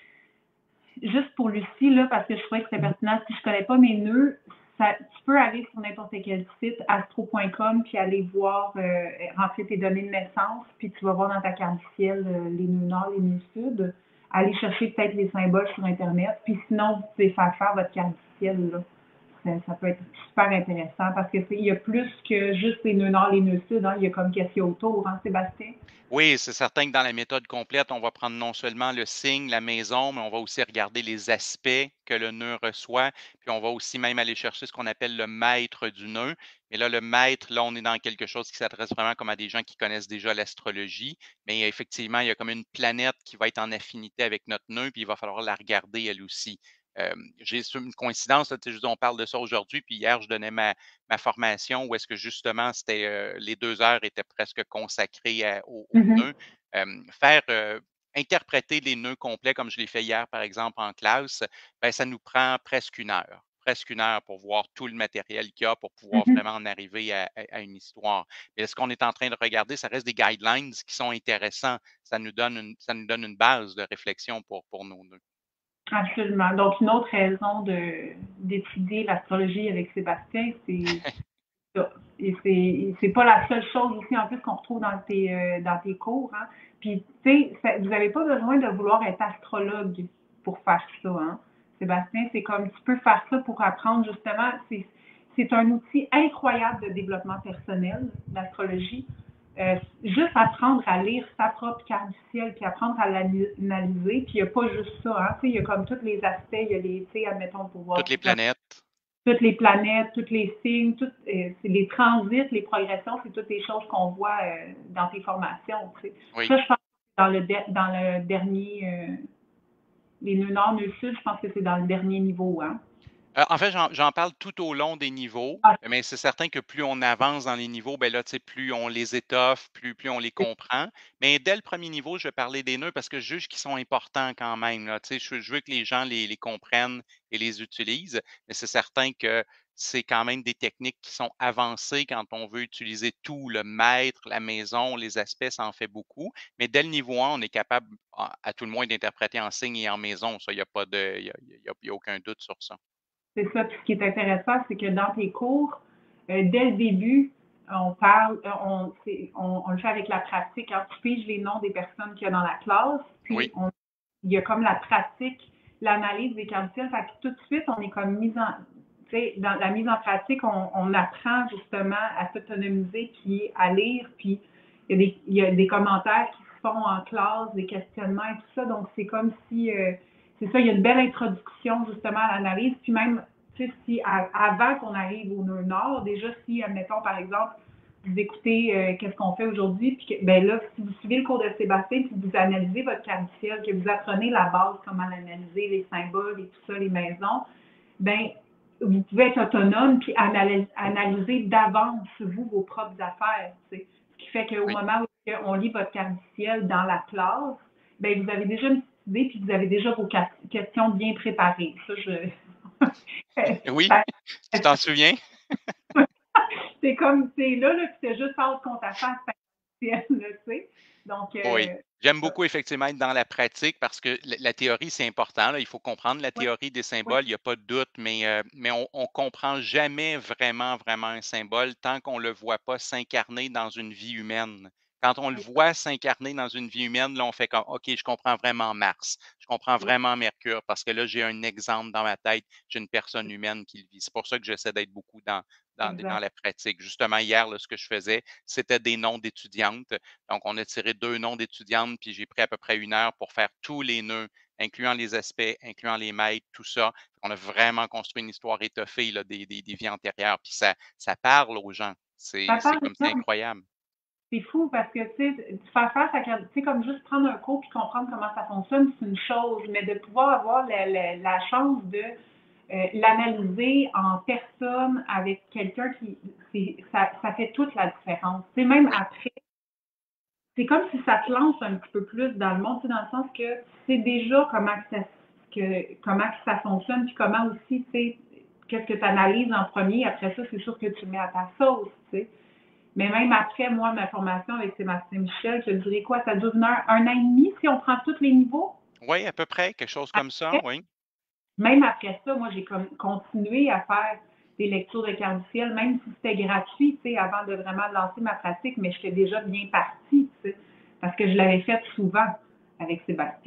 juste pour Lucie, là, parce que je trouvais que c'était pertinent. Si je ne connais pas mes nœuds, ça, tu peux aller sur n'importe quel site, astro point com, puis aller voir, euh, rentrer tes données de naissance, puis tu vas voir dans ta carte du ciel euh, les nœuds nord, les nœuds sud. Aller chercher peut-être les symboles sur Internet, puis sinon, vous pouvez faire faire votre carte du ciel, là, tout ça, ça peut être super intéressant parce que il y a plus que juste les nœuds nord, les nœuds sud, hein, il y a comme qu'est-ce qu'il y a autour, hein, Sébastien? Oui, c'est certain que dans la méthode complète, on va prendre non seulement le signe, la maison, mais on va aussi regarder les aspects que le nœud reçoit. Puis on va aussi même aller chercher ce qu'on appelle le maître du nœud. Mais là, le maître, là, on est dans quelque chose qui s'adresse vraiment comme à des gens qui connaissent déjà l'astrologie. Mais effectivement, il y a comme une planète qui va être en affinité avec notre nœud, puis il va falloir la regarder elle aussi. Euh, j'ai c'est une coïncidence, là, tu sais, je dis, on parle de ça aujourd'hui, puis hier, je donnais ma, ma formation où est-ce que justement, c'était euh, les deux heures étaient presque consacrées à- au, au Mhm. nœud. Euh, faire euh, interpréter les nœuds complets, comme je l'ai fait hier, par exemple, en classe, ben, ça nous prend presque une heure. Presque une heure pour voir tout le matériel qu'il y a pour pouvoir Mhm. vraiment en arriver à, à- à une histoire. Mais ce qu'on est en train de regarder, ça reste des guidelines qui sont intéressants. Ça nous donne une, ça nous donne une base de réflexion pour, pour nos nœuds. Absolument. Donc, une autre raison de d'étudier l'astrologie avec Sébastien, c'est ça. Et c'est c'est pas la seule chose aussi en plus qu'on retrouve dans tes euh, dans tes cours, hein. Puis tu sais, ça- vous n'avez pas besoin de vouloir être astrologue pour faire ça, hein. Sébastien, c'est comme tu peux faire ça pour apprendre justement. C'est c'est un outil incroyable de développement personnel, l'astrologie. Euh, juste apprendre à lire sa propre carte du ciel, puis apprendre à l'analyser, puis il n'y a pas juste ça, hein. Tu sais, il y a comme tous les aspects, il y a les, tu sais, admettons, pour Toutes voir les planètes. toutes les planètes, tous les signes, toutes, euh, c'est les transits, les progressions, c'est toutes les choses qu'on voit euh, dans tes formations. Tu sais. Oui. Ça, je pense que c'est dans le, de- dans le dernier, euh, les nœuds nord, nœuds sud, je pense que c'est dans le dernier niveau. Hein? Heu, en fait, j'en j'en parle tout au long des niveaux, Ah, mais c'est certain que plus on avance dans les niveaux, ben là, tu sais, plus on les étoffe, plus plus on les c'est comprend. Mais dès le premier niveau, je vais parler des nœuds parce que je juge qu'ils sont importants quand même, là. Tu sais, je je veux que les gens les les comprennent et les utilisent, mais c'est certain que c'est quand même des techniques qui sont avancées quand on veut utiliser tout, le maître, la maison, les aspects, ça en fait beaucoup. Mais dès le niveau un, on est capable, à à tout le moins, d'interpréter en signe et en maison. Ça, il y a pas de il y a il y a il y a aucun doute sur ça. c'est ça. Puis ce qui est intéressant, c'est que dans tes cours, euh, dès le début, on parle, euh, on, c'est- on, on le fait avec la pratique. Hein. Tu piges les noms des personnes qu'il y a dans la classe, puis Oui, on, il y a comme la pratique, l'analyse des quantités. Fait que tout de suite, on est comme mise en, tu sais, dans la mise en pratique, on, on apprend justement à s'autonomiser, puis à lire, puis il y a des, il y a des commentaires qui se font en classe, des questionnements et tout ça. Donc, c'est comme si, euh, c'est ça, il y a une belle introduction justement à l'analyse, puis même, tu sais, si à- avant qu'on arrive au nœud nord, déjà si, admettons par exemple, vous écoutez euh, qu'est-ce qu'on fait aujourd'hui, puis que, ben là, si vous suivez le cours de Sébastien, puis vous analysez votre carte du ciel, que vous apprenez la base, comment l'analyser, les symboles et tout ça, les maisons, ben vous pouvez être autonome puis analyser, analyser d'avance vous vos propres affaires. Tu sais. Ce qui fait qu'au oui. moment où on lit votre carte du ciel dans la classe, ben vous avez déjà une petite idée puis vous avez déjà vos questions bien préparées. Ça, je. Oui, Ça- tu t'en souviens? c'est comme c'est là, là, puis c'est juste hâte qu'on t'affaire ciel, là, tu sais. Donc, Oui. euh, J'aime beaucoup effectivement être dans la pratique parce que la la théorie, c'est important, là. Il faut comprendre la oui, théorie des oui, symboles, il y a pas de doute, mais, heu, mais on on comprend jamais vraiment, vraiment un symbole tant qu'on le voit pas s'incarner dans une vie humaine. Quand on le voit s'incarner dans une vie humaine, là, on fait comme: «OK, je comprends vraiment Mars, je comprends oui, vraiment Mercure», parce que là, j'ai un exemple dans ma tête, j'ai une personne humaine qui le vit. C'est pour ça que j'essaie d'être beaucoup dans dans dans exact. la pratique. Justement, hier, là, ce que je faisais, c'était des noms d'étudiantes. Donc, on a tiré deux noms d'étudiantes, puis j'ai pris à peu près une heure pour faire tous les nœuds, incluant les aspects, incluant les maîtres, tout ça. On a vraiment construit une histoire étoffée là, des, des, des vies antérieures, puis ça, ça parle aux gens. C'est Ça c'est parle comme c'est incroyable. C'est fou parce que, tu sais, faire face à, tu sais, comme juste prendre un cours puis comprendre comment ça fonctionne, c'est une chose, mais de pouvoir avoir la, la, la chance de euh, l'analyser en personne avec quelqu'un qui, c'est, ça, ça fait toute la différence. Tu sais, même Oui, après, c'est comme si ça te lance un petit peu plus dans le monde, tu sais, dans le sens que tu sais déjà comment que ça, que, comment que ça fonctionne, puis comment aussi, tu sais, qu'est-ce que tu analyses en premier, après ça, c'est sûr que tu le mets à ta sauce, tu sais. Mais même après, moi, ma formation avec Sébastien Michel, je dirais quoi, ça dure une heure, un an et demi si on prend tous les niveaux. oui, à peu près, quelque chose comme ça, Après, oui. même après ça, moi, j'ai comme continué à faire des lectures de carte du ciel, même si c'était gratuit, tu sais, avant de vraiment lancer ma pratique, mais j'étais déjà bien partie, tu sais, parce que je l'avais fait souvent avec Sébastien.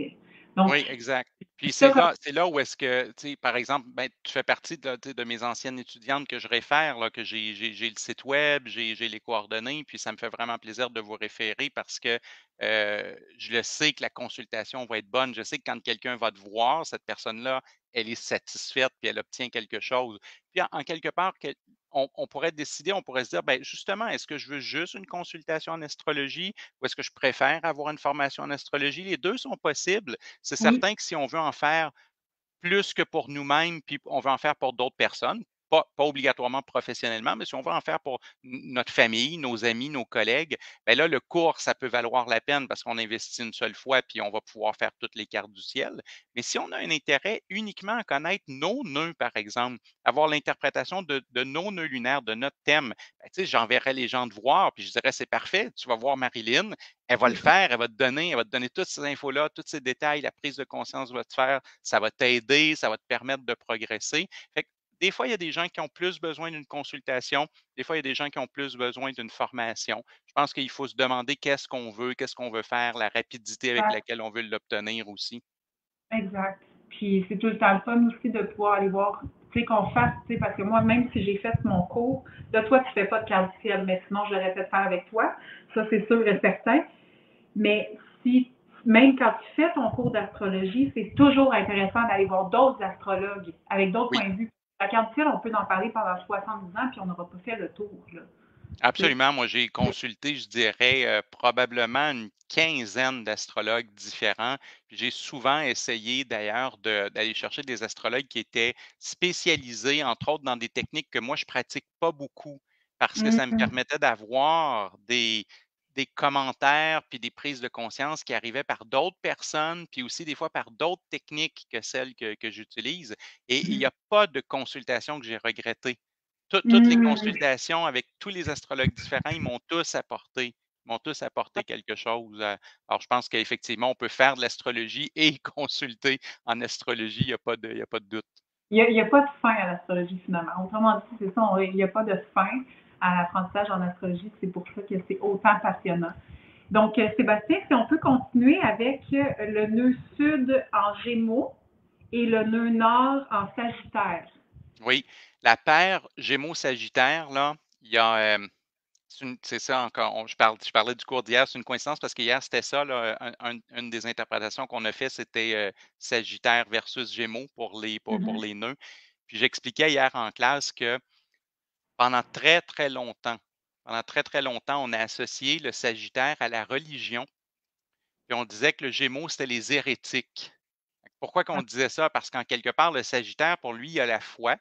Donc, Oui, exact. Puis ça c'est comme là, c'est là où est-ce que, tu sais, par exemple, ben, tu fais partie de, tu sais, de mes anciennes étudiantes que je réfère, là, que j'ai, j'ai, j'ai le site web, j'ai, j'ai les coordonnées, puis ça me fait vraiment plaisir de vous référer parce que euh, je le sais que la consultation va être bonne. Je sais que quand quelqu'un va te voir, cette personne-là, elle est satisfaite, puis elle obtient quelque chose. Puis en, en quelque part, que- on, on pourrait décider, on pourrait se dire, ben justement, est-ce que je veux juste une consultation en astrologie ou est-ce que je préfère avoir une formation en astrologie? Les deux sont possibles. C'est oui, certain que si on veut en faire plus que pour nous-mêmes, puis on veut en faire pour d'autres personnes, pas, pas obligatoirement professionnellement, mais si on veut en faire pour n- notre famille, nos amis, nos collègues, bien là, le cours, ça peut valoir la peine parce qu'on investit une seule fois, puis on va pouvoir faire toutes les cartes du ciel. Mais si on a un intérêt uniquement à connaître nos nœuds, par exemple, avoir l'interprétation de, de nos nœuds lunaires, de notre thème, ben, tu sais, j'enverrais les gens te voir, puis je dirais, c'est parfait, tu vas voir Marilyn, elle va le faire, elle va te donner, elle va te donner toutes ces infos-là, tous ces détails, la prise de conscience va te faire, ça va t'aider, ça va te permettre de progresser. Fait que des fois, il y a des gens qui ont plus besoin d'une consultation, des fois, il y a des gens qui ont plus besoin d'une formation. Je pense qu'il faut se demander qu'est-ce qu'on veut, qu'est-ce qu'on veut faire, la rapidité avec laquelle on veut l'obtenir aussi. exact. Puis c'est tout le temps le fun aussi de pouvoir aller voir, tu sais, qu'on fasse, tu sais, parce que moi, même si j'ai fait mon cours, là, toi, tu fais pas de carte du ciel, mais sinon, je l'aurais fait faire avec toi. Ça, c'est sûr et certain. Mais si, même quand tu fais ton cours d'astrologie, c'est toujours intéressant d'aller voir d'autres astrologues avec d'autres Oui. points de vue. La carte du ciel, on peut en parler pendant soixante-dix ans, puis on n'aura pas fait le tour, là. Tu sais. Absolument. Moi, j'ai consulté, je dirais, euh, probablement une quinzaine d'astrologues différents. Puis j'ai souvent essayé d'ailleurs de- d'aller chercher des astrologues qui étaient spécialisés, entre autres, dans des techniques que moi, je pratique pas beaucoup parce que ça me Mhm. permettait d'avoir des, des commentaires puis des prises de conscience qui arrivaient par d'autres personnes, puis aussi des fois par d'autres techniques que celles que, que j'utilise. Et il n'y a pas de consultation que j'ai regrettée. Tout- toutes les Mhm. consultations avec tous les astrologues différents, ils m'ont tous apporté, ils m'ont tous apporté quelque chose. euh. Alors, je pense qu'effectivement, on peut faire de l'astrologie et consulter en astrologie, il n'y a pas de, il y a pas de doute. Il n'y a, il y a pas de fin à l'astrologie, finalement. Autrement dit, c'est ça, on- il n'y a pas de fin à l'apprentissage en astrologie. C'est pour ça que c'est autant passionnant. Donc, euh, Sébastien, si on peut continuer avec euh, le nœud sud en Gémeaux et le nœud nord en Sagittaire. Oui, la paire Gémeaux-Sagittaire, là, il y a, euh, c'est une- c'est ça encore, on- je, parle, je parlais du cours d'hier, c'est une coïncidence parce qu'hier, c'était ça, là, un- un- une des interprétations qu'on a fait, c'était euh, Sagittaire versus Gémeaux pour les, pour, pour Mhm. les nœuds. Puis j'expliquais hier en classe que pendant très, très longtemps, pendant très, très longtemps, on a associé le Sagittaire à la religion, puis on disait que le Gémeaux, c'était les hérétiques. Pourquoi qu'on disait ça? Parce qu'en quelque part, le Sagittaire, pour lui, il y a la foi.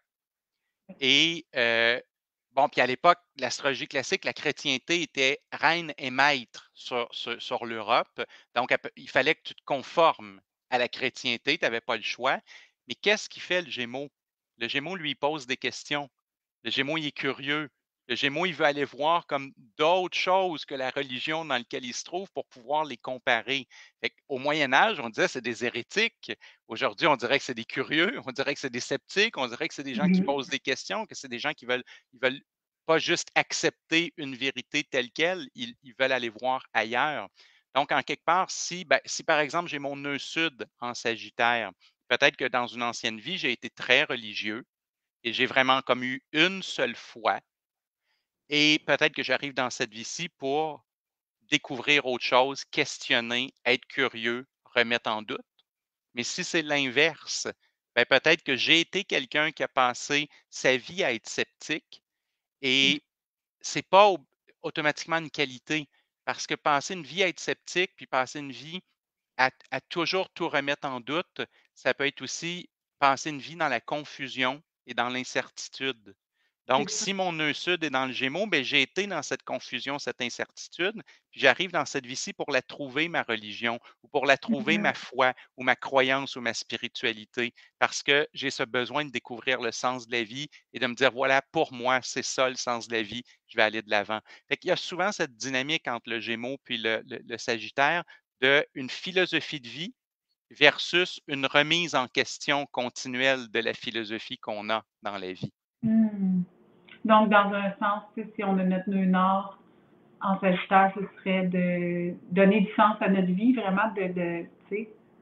Et euh, bon, puis à l'époque, l'astrologie classique, la chrétienté était reine et maître sur, sur- sur l'Europe. Donc, elle peut- il fallait que tu te conformes à la chrétienté, tu n'avais pas le choix. Mais qu'est-ce qui fait le Gémeaux? Le Gémeaux, lui, pose des questions. Le Gémeaux, il est curieux. Le Gémeaux, il veut aller voir comme d'autres choses que la religion dans laquelle il se trouve pour pouvoir les comparer. Fait au Moyen Âge, on disait que c'est des hérétiques. Aujourd'hui, on dirait que c'est des curieux, on dirait que c'est des sceptiques, on dirait que c'est des gens qui Mhm. posent des questions, que c'est des gens qui veulent, ils veulent pas juste accepter une vérité telle qu'elle, ils, ils veulent aller voir ailleurs. Donc, en quelque part, si, ben, si par exemple j'ai mon nœud sud en Sagittaire, peut-être que dans une ancienne vie, j'ai été très religieux et j'ai vraiment comme eu une seule foi. Et peut-être que j'arrive dans cette vie-ci pour découvrir autre chose, questionner, être curieux, remettre en doute. Mais si c'est l'inverse, ben peut-être que j'ai été quelqu'un qui a passé sa vie à être sceptique et c'est pas au- automatiquement une qualité parce que passer une vie à être sceptique puis passer une vie à, à toujours tout remettre en doute, ça peut être aussi passer une vie dans la confusion et dans l'incertitude. Donc, C'est ça. si mon nœud sud est dans le Gémeaux, ben, j'ai été dans cette confusion, cette incertitude, puis j'arrive dans cette vie-ci pour la trouver, ma religion, ou pour la trouver, Mhm. ma foi, ou ma croyance, ou ma spiritualité, parce que j'ai ce besoin de découvrir le sens de la vie et de me dire, voilà, pour moi, c'est ça le sens de la vie, je vais aller de l'avant. Fait qu'il y a souvent cette dynamique entre le Gémeaux puis le, le- le Sagittaire de une philosophie de vie versus une remise en question continuelle de la philosophie qu'on a dans la vie. Hmm. Donc, dans un sens, tu sais, si on a notre nœud nord en Sagittaire, ce serait de donner du sens à notre vie, vraiment de, de tu sais,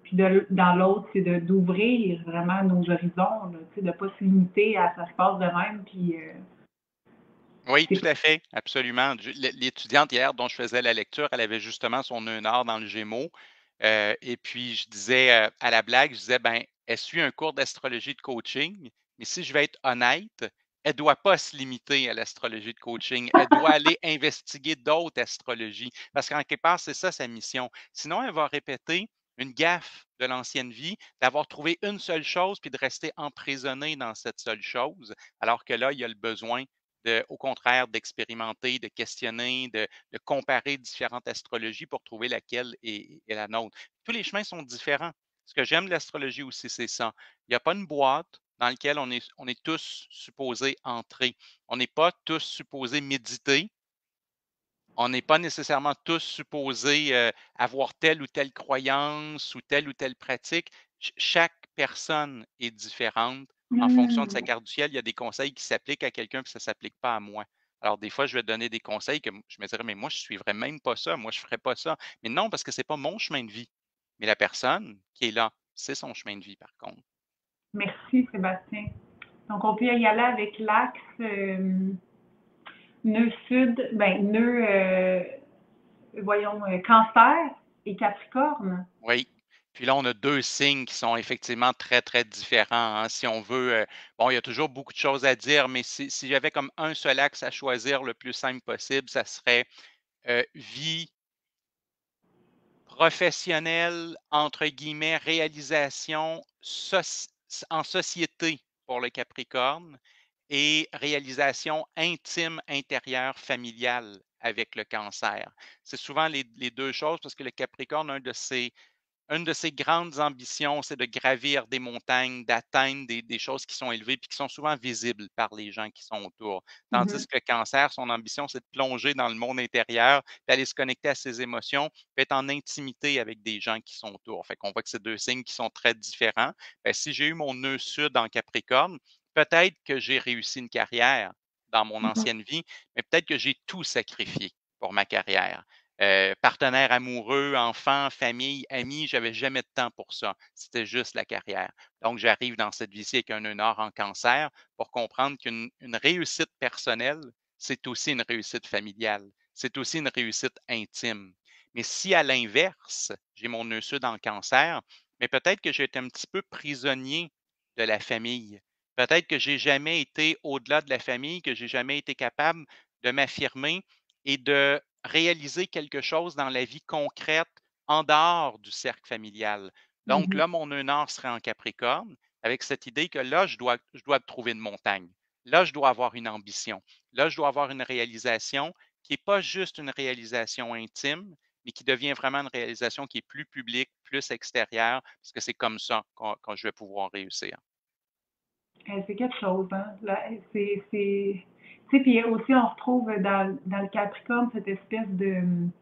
puis de, dans l'autre, c'est de, d'ouvrir vraiment nos horizons, là, de ne pas se limiter à ça se passe de même, puis euh, Oui, c'est tout à fait, absolument. Je- l'é- L'étudiante hier dont je faisais la lecture, elle avait justement son nœud nord dans le Gémeaux. Euh, et puis, je disais euh, à la blague, je disais, ben, elle suit un cours d'astrologie de coaching, mais si je vais être honnête, elle ne doit pas se limiter à l'astrologie de coaching. Elle doit aller investiguer d'autres astrologies. Parce qu'en quelque part, c'est ça sa mission. Sinon, elle va répéter une gaffe de l'ancienne vie, d'avoir trouvé une seule chose, puis de rester emprisonnée dans cette seule chose, alors que là, il y a le besoin de, au contraire, d'expérimenter, de questionner, de, de comparer différentes astrologies pour trouver laquelle est, est la nôtre. Tous les chemins sont différents. Ce que j'aime de l'astrologie aussi, c'est ça. Il n'y a pas une boîte dans laquelle on est, on est tous supposés entrer. On n'est pas tous supposés méditer. On n'est pas nécessairement tous supposés euh, avoir telle ou telle croyance ou telle ou telle pratique. Ch- chaque personne est différente en fonction de sa hmm, carte du ciel. Il y a des conseils qui s'appliquent à quelqu'un puis ça ne s'applique pas à moi. Alors, des fois, je vais donner des conseils que m- je me dirais, mais moi, je ne suivrais même pas ça. Moi, je ne ferais pas ça. Mais non, parce que ce n'est pas mon chemin de vie. Mais la personne qui est là, c'est son chemin de vie, par contre. merci Sébastien. Donc, on peut y aller avec l'axe euh, nœud sud, ben, nœud, euh, voyons, euh, cancer et capricorne. Oui. Puis là, on a deux signes qui sont effectivement très, très différents, hein. Si on veut, euh, bon, il y a toujours beaucoup de choses à dire, mais si, si j'avais comme un seul axe à choisir le plus simple possible, ça serait euh, vie professionnelle, entre guillemets, réalisation soci- en société pour le Capricorne et réalisation intime, intérieure, familiale avec le cancer. C'est souvent les, les deux choses parce que le Capricorne, un de ses une de ses grandes ambitions, c'est de gravir des montagnes, d'atteindre des, des choses qui sont élevées puis qui sont souvent visibles par les gens qui sont autour. Mhm, Tandis que le cancer, son ambition, c'est de plonger dans le monde intérieur, puis aller se connecter à ses émotions, puis être en intimité avec des gens qui sont autour. Fait qu'on voit que c'est deux signes qui sont très différents. Ben, si j'ai eu mon nœud sud en Capricorne, peut-être que j'ai réussi une carrière dans mon mhm, ancienne vie, mais peut-être que j'ai tout sacrifié pour ma carrière. Euh, partenaire amoureux, enfant, famille, amis, j'avais jamais de temps pour ça. C'était juste la carrière. Donc, j'arrive dans cette vie-ci avec un nœud nord en cancer pour comprendre qu'une une réussite personnelle, c'est aussi une réussite familiale. C'est aussi une réussite intime. Mais si à l'inverse, j'ai mon nœud sud en cancer, mais peut-être que j'ai été un petit peu prisonnier de la famille. Peut-être que j'ai jamais été au-delà de la famille, que j'ai jamais été capable de m'affirmer et de réaliser quelque chose dans la vie concrète en dehors du cercle familial. Donc mhm, là, mon nœud nord serait en Capricorne, avec cette idée que là, je dois, je dois trouver une montagne. Là, je dois avoir une ambition. Là, je dois avoir une réalisation qui n'est pas juste une réalisation intime, mais qui devient vraiment une réalisation qui est plus publique, plus extérieure, parce que c'est comme ça qu'on, qu'on je vais pouvoir réussir. Euh, c'est quelque chose, hein. Là, c'est, c'est, tu sais, puis aussi, on retrouve dans, dans le Capricorne cette espèce de,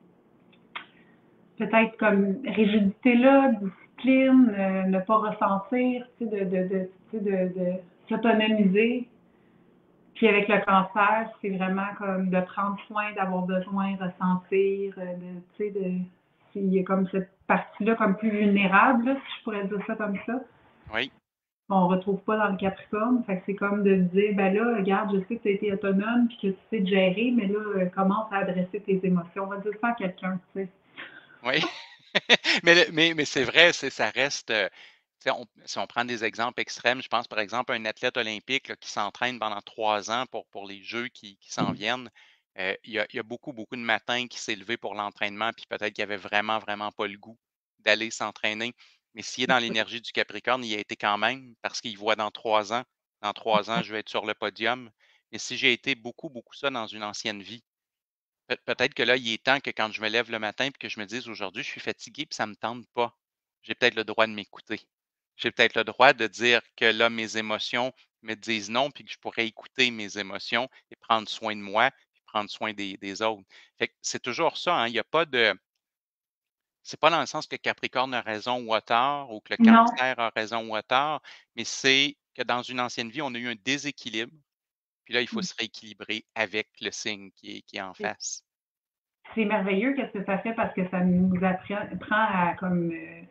peut-être comme rigidité-là, discipline, euh, ne pas ressentir, tu sais, de, de, de, tu sais, de, de s'autonomiser. Puis avec le cancer, c'est vraiment comme de prendre soin, d'avoir besoin, ressentir, euh, de, tu sais, de, il y a comme cette partie-là comme plus vulnérable, là, si je pourrais dire ça comme ça. Oui. On retrouve pas dans le Capricorne. Fait que c'est comme de se dire, ben là, regarde, je sais que tu as été autonome puis que tu sais te gérer, mais là, euh, commence à adresser tes émotions. On va dire ça à quelqu'un, tu sais. Oui. mais, le- mais, mais c'est vrai, c'est, ça reste. euh, tu sais, on- si on prend des exemples extrêmes, je pense par exemple à un athlète olympique là, qui s'entraîne pendant trois ans pour, pour les Jeux qui, qui s'en viennent. Euh, il y a, il y a beaucoup, beaucoup de matins qui s'est levé pour l'entraînement, puis peut-être qu'il avait vraiment, vraiment pas le goût d'aller s'entraîner. Mais s'il est dans l'énergie du Capricorne, il y a été quand même parce qu'il voit dans trois ans. Dans trois ans, je vais être sur le podium. Mais si j'ai été beaucoup, beaucoup ça dans une ancienne vie, Peut peut-être que là, il est temps que quand je me lève le matin puis que je me dise: «Aujourd'hui, je suis fatigué puis ça ne me tente pas». J'ai peut-être le droit de m'écouter. J'ai peut-être le droit de dire que là, mes émotions me disent non, puis que je pourrais écouter mes émotions et prendre soin de moi, puis prendre soin des des autres. Fait que c'est toujours ça, hein, il y a pas de c'est pas dans le sens que Capricorne a raison ou a tort ou que le Non, Cancer a raison ou a tort, mais c'est que dans une ancienne vie, on a eu un déséquilibre, puis là, il faut se rééquilibrer avec le signe qui est qui est en face. c'est merveilleux qu'est-ce que ça fait parce que ça nous apprend, apprend à comme euh,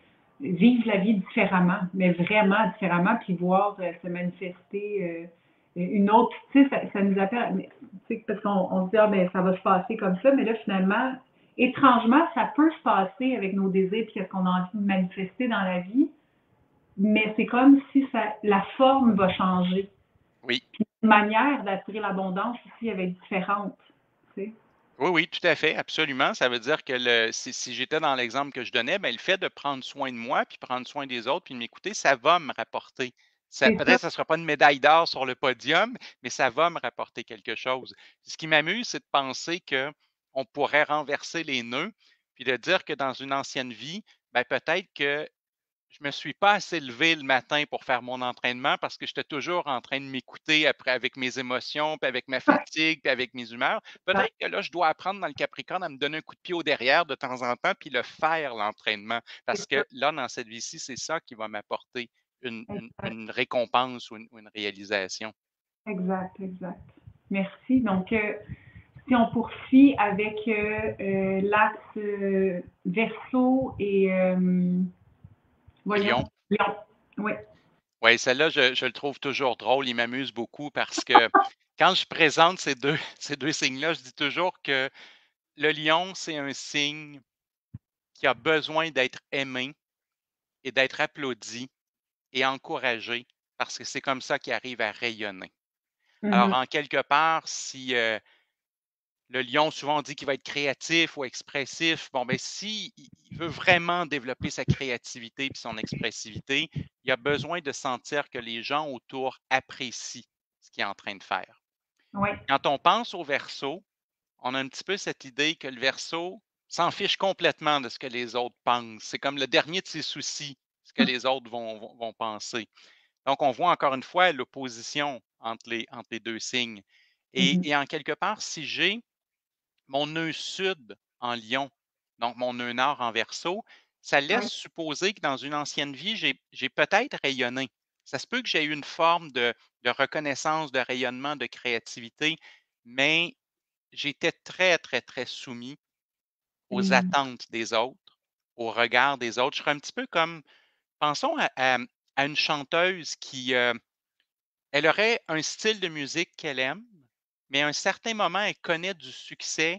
vivre la vie différemment, mais vraiment différemment, puis voir euh, se manifester euh, une autre, tu sais, ça, ça nous appelle, tu sais, parce qu'on on se dit, ah, ben, ça va se passer comme ça, mais là, finalement, étrangement, ça peut se passer avec nos désirs, puis ce qu'on a envie de manifester dans la vie, mais c'est comme si ça, la forme va changer. Oui. Puis la manière d'attirer l'abondance aussi, elle va être différente, tu sais. Oui, oui, tout à fait, absolument. Ça veut dire que le, si, si j'étais dans l'exemple que je donnais, ben, le fait de prendre soin de moi, puis prendre soin des autres, puis de m'écouter, ça va me rapporter. Ça, C'est peut-être ça, que ça ne sera pas une médaille d'or sur le podium, mais ça va me rapporter quelque chose. Ce qui m'amuse, c'est de penser que on pourrait renverser les nœuds, puis de dire que dans une ancienne vie, ben, peut-être que je me suis pas assez levé le matin pour faire mon entraînement parce que j'étais toujours en train de m'écouter après avec mes émotions, puis avec ma fatigue, puis avec mes humeurs. ça, Peut-être que là, je dois apprendre dans le Capricorne à me donner un coup de pied au derrière de temps en temps, puis le faire, l'entraînement. c'est Parce ça, que là, dans cette vie-ci, c'est ça qui va m'apporter une, une- exact, une récompense ou une, ou une réalisation. exact, exact. Merci. Donc, euh, si on poursuit avec euh, euh, l'axe euh, verso et euh, voyons, Lion. lion. Oui. Oui, celle-là, je, je le trouve toujours drôle. Il m'amuse beaucoup parce que quand je présente ces deux, ces deux signes-là, je dis toujours que le lion, c'est un signe qui a besoin d'être aimé et d'être applaudi et encouragé parce que c'est comme ça qu'il arrive à rayonner. Alors, Mhm. en quelque part, si euh, le lion, souvent on dit qu'il va être créatif ou expressif, bon, ben, si il veut vraiment développer sa créativité et son expressivité, il a besoin de sentir que les gens autour apprécient ce qu'il est en train de faire. Oui. Quand on pense au verso, on a un petit peu cette idée que le verso s'en fiche complètement de ce que les autres pensent. C'est comme le dernier de ses soucis, ce que les autres vont, vont, vont penser. Donc, on voit encore une fois l'opposition entre les, entre les deux signes. Et, Mhm. et en quelque part, si j'ai mon nœud sud en lion, donc mon nœud nord en verso, ça laisse Oui. supposer que dans une ancienne vie, j'ai, j'ai peut-être rayonné. Ça se peut que j'ai eu une forme de, de reconnaissance, de rayonnement, de créativité, mais j'étais très, très, très soumis aux Mhm. attentes des autres, au regard des autres. Je serais un petit peu comme, pensons à, à- à une chanteuse qui, euh, elle aurait un style de musique qu'elle aime, mais à un certain moment, elle connaît du succès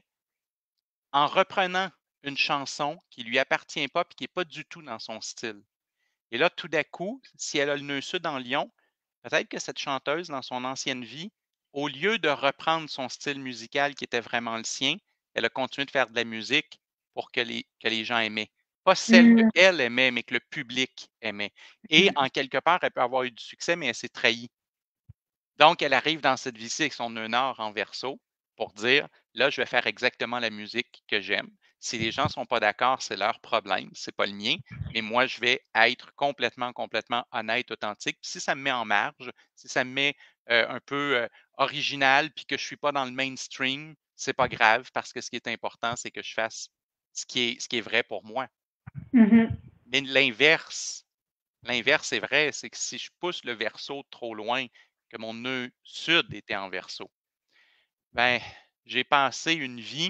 en reprenant une chanson qui ne lui appartient pas et qui n'est pas du tout dans son style. Et là, tout d'un coup, si elle a le nœud sud en lion, peut-être que cette chanteuse, dans son ancienne vie, au lieu de reprendre son style musical qui était vraiment le sien, elle a continué de faire de la musique pour que les, que les gens aimaient. Pas celle Mhm. qu'elle aimait, mais que le public aimait. Et en quelque part, elle peut avoir eu du succès, mais elle s'est trahie. Donc, elle arrive dans cette vie-ci avec son nœud nord en verso pour dire, là, je vais faire exactement la musique que j'aime. Si les gens ne sont pas d'accord, c'est leur problème, c'est pas le mien, mais moi, je vais être complètement, complètement honnête, authentique. Puis si ça me met en marge, si ça me met euh, un peu euh, original, puis que je ne suis pas dans le mainstream, c'est pas grave parce que ce qui est important, c'est que je fasse ce qui est, ce qui est vrai pour moi. Mhm. Mais l'inverse, L'inverse est vrai, c'est que si je pousse le verso trop loin, que mon nœud sud était en verso, ben, j'ai passé une vie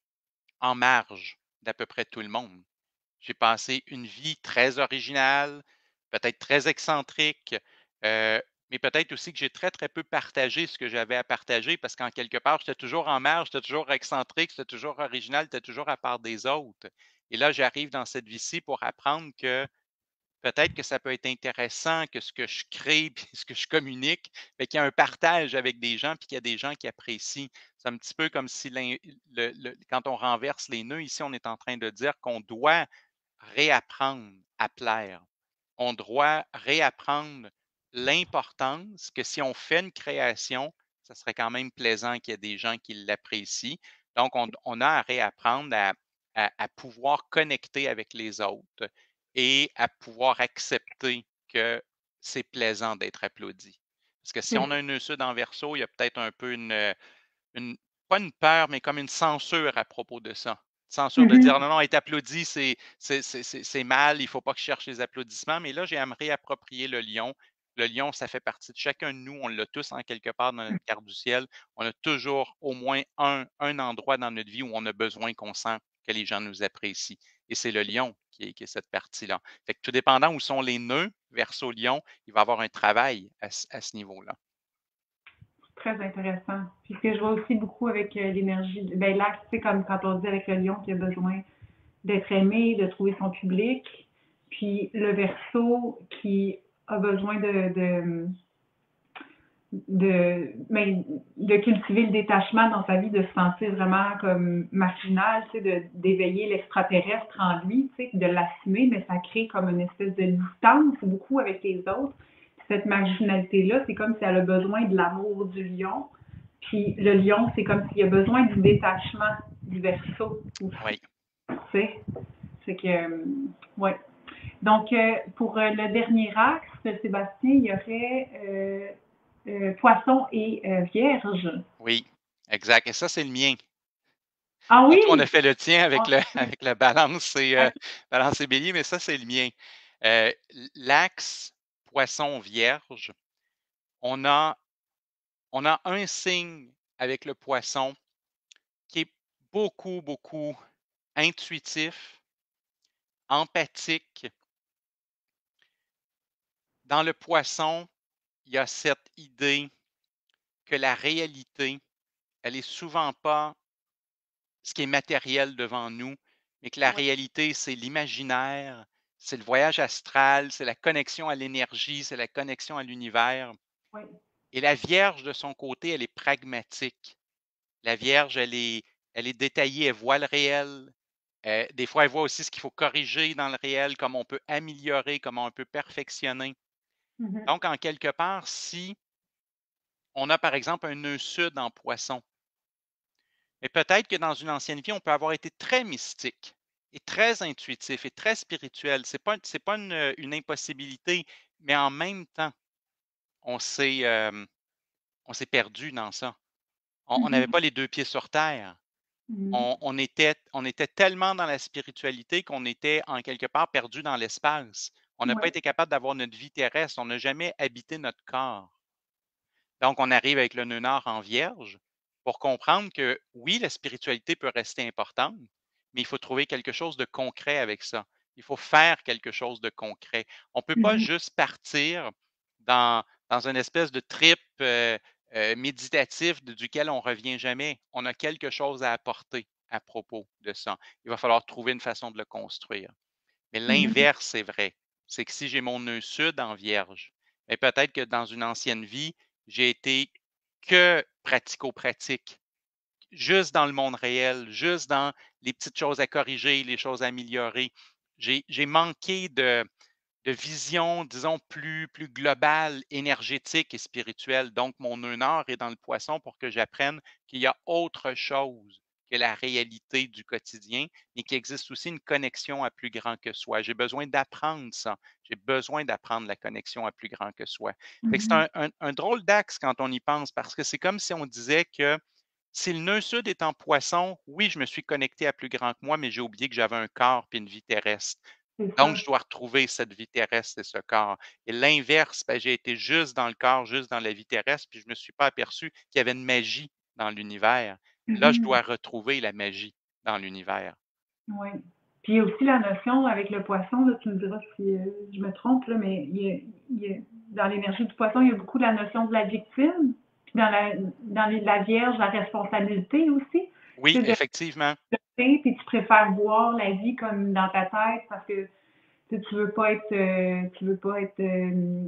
en marge d'à peu près tout le monde. J'ai passé une vie très originale, peut-être très excentrique, euh, mais peut-être aussi que j'ai très, très peu partagé ce que j'avais à partager parce qu'en quelque part, j'étais toujours en marge, j'étais toujours excentrique, j'étais toujours original, j'étais toujours à part des autres. Et là, j'arrive dans cette vie-ci pour apprendre que peut-être que ça peut être intéressant que ce que je crée puis ce que je communique, fait qu'il y a un partage avec des gens puis qu'il y a des gens qui apprécient. C'est un petit peu comme si l'in- le- le- quand on renverse les nœuds, ici, on est en train de dire qu'on doit réapprendre à plaire. On doit réapprendre l'importance que si on fait une création, ça serait quand même plaisant qu'il y ait des gens qui l'apprécient. Donc, on, on a à réapprendre à, à- à pouvoir connecter avec les autres et à pouvoir accepter que c'est plaisant d'être applaudi. Parce que si on a un nœud sud en verso, il y a peut-être un peu une, euh, une, pas une peur, mais comme une censure à propos de ça. Censure de dire Mhm. non, non, être applaudi, c'est, c'est, c'est, c'est- c'est mal, il ne faut pas que je cherche les applaudissements. Mais là, j'ai à me réapproprier le lion. Le lion, ça fait partie de chacun de nous. On l'a tous en quelque part dans notre carte du ciel. On a toujours au moins un, un endroit dans notre vie où on a besoin qu'on sent que les gens nous apprécient. Et c'est le lion qui est, qui est cette partie-là. Fait que tout dépendant où sont les nœuds, verso lion, il va y avoir un travail à, ce- à ce niveau-là. Très intéressant. Puis ce que je vois aussi beaucoup avec euh, l'énergie, ben là, tu sais, comme quand on dit avec le lion qui a besoin d'être aimé, de trouver son public, puis le verso qui a besoin de, de, de, ben, de cultiver le détachement dans sa vie, de se sentir vraiment comme marginal, tu sais, de, d'éveiller l'extraterrestre en lui, tu sais, de l'assumer, mais ça crée comme une espèce de distance beaucoup avec les autres. Puis cette marginalité-là, c'est comme si elle a besoin de l'amour du lion. Puis le lion, c'est comme s'il a besoin du détachement du verso aussi, Oui. tu sais. C'est que, euh, ouais. Donc, euh, pour euh, le dernier axe, Sébastien, il y aurait euh, euh, poisson et euh, vierge. Oui, exact. Et ça, c'est le mien. Ah Tantôt, on a oui! fait le tien avec Ah, le, avec le balance et, euh, ok. balance et bélier, mais ça, c'est le mien. Euh, L'axe poisson-vierge, on a, on a un signe avec le poisson qui est beaucoup, beaucoup intuitif, empathique. Dans le poisson, il y a cette idée que la réalité, elle est souvent pas ce qui est matériel devant nous, mais que la Oui, réalité, c'est l'imaginaire, c'est le voyage astral, c'est la connexion à l'énergie, c'est la connexion à l'univers. oui. Et la Vierge, de son côté, elle est pragmatique. La Vierge, elle est, elle est détaillée, elle voit le réel. Euh, des fois, elle voit aussi ce qu'il faut corriger dans le réel, comment on peut améliorer, comment on peut perfectionner. Mhm. Donc, en quelque part, si on a, par exemple, un nœud sud en poisson, mais peut-être que dans une ancienne vie, on peut avoir été très mystique et très intuitif et très spirituel. Ce n'est pas, c'est pas une, une impossibilité, mais en même temps, on s'est, euh, on s'est perdu dans ça. On on n'avait Mhm. pas les deux pieds sur terre. Mhm. On, on était, on était tellement dans la spiritualité qu'on était en quelque part perdu dans l'espace. On n'a Oui. pas été capable d'avoir notre vie terrestre. On n'a jamais habité notre corps. Donc, on arrive avec le nœud nord en vierge pour comprendre que oui, la spiritualité peut rester importante, mais il faut trouver quelque chose de concret avec ça. Il faut faire quelque chose de concret. On ne peut pas Mhm. juste partir dans, dans une espèce de trip euh, euh, méditatif de- duquel on ne revient jamais. On a quelque chose à apporter à propos de ça. Il va falloir trouver une façon de le construire. Mais Mhm. l'inverse, c'est vrai. C'est que si j'ai mon nœud sud en vierge, mais peut-être que dans une ancienne vie, j'ai été que pratico-pratique, juste dans le monde réel, juste dans les petites choses à corriger, les choses à améliorer. J'ai j'ai manqué de, de vision, disons, plus, plus globale, énergétique et spirituelle. Donc, mon nœud nord est dans le poisson pour que j'apprenne qu'il y a autre chose que la réalité du quotidien, mais qu'il existe aussi une connexion à plus grand que soi. J'ai besoin d'apprendre ça. J'ai besoin d'apprendre la connexion à plus grand que soi. Fait que c'est Mhm. un, un- un drôle d'axe quand on y pense, parce que c'est comme si on disait que si le nœud sud est en poisson, oui, je me suis connecté à plus grand que moi, mais j'ai oublié que j'avais un corps puis une vie terrestre. C'est Donc, ça. je dois retrouver cette vie terrestre et ce corps. Et l'inverse, ben, j'ai été juste dans le corps, juste dans la vie terrestre, puis je ne me suis pas aperçu qu'il y avait une magie dans l'univers. Là, je Mhm. dois retrouver la magie dans l'univers. Oui. Puis il y a aussi la notion avec le poisson, là, tu me diras si euh, je me trompe, là, mais il y a, il y a- dans l'énergie du poisson, il y a beaucoup la notion de la victime. Puis dans la, dans les- la Vierge, la responsabilité aussi. Oui, Tu sais, de effectivement. puis tu préfères voir la vie comme dans ta tête parce que tu sais, tu veux pas être euh, tu veux pas être euh,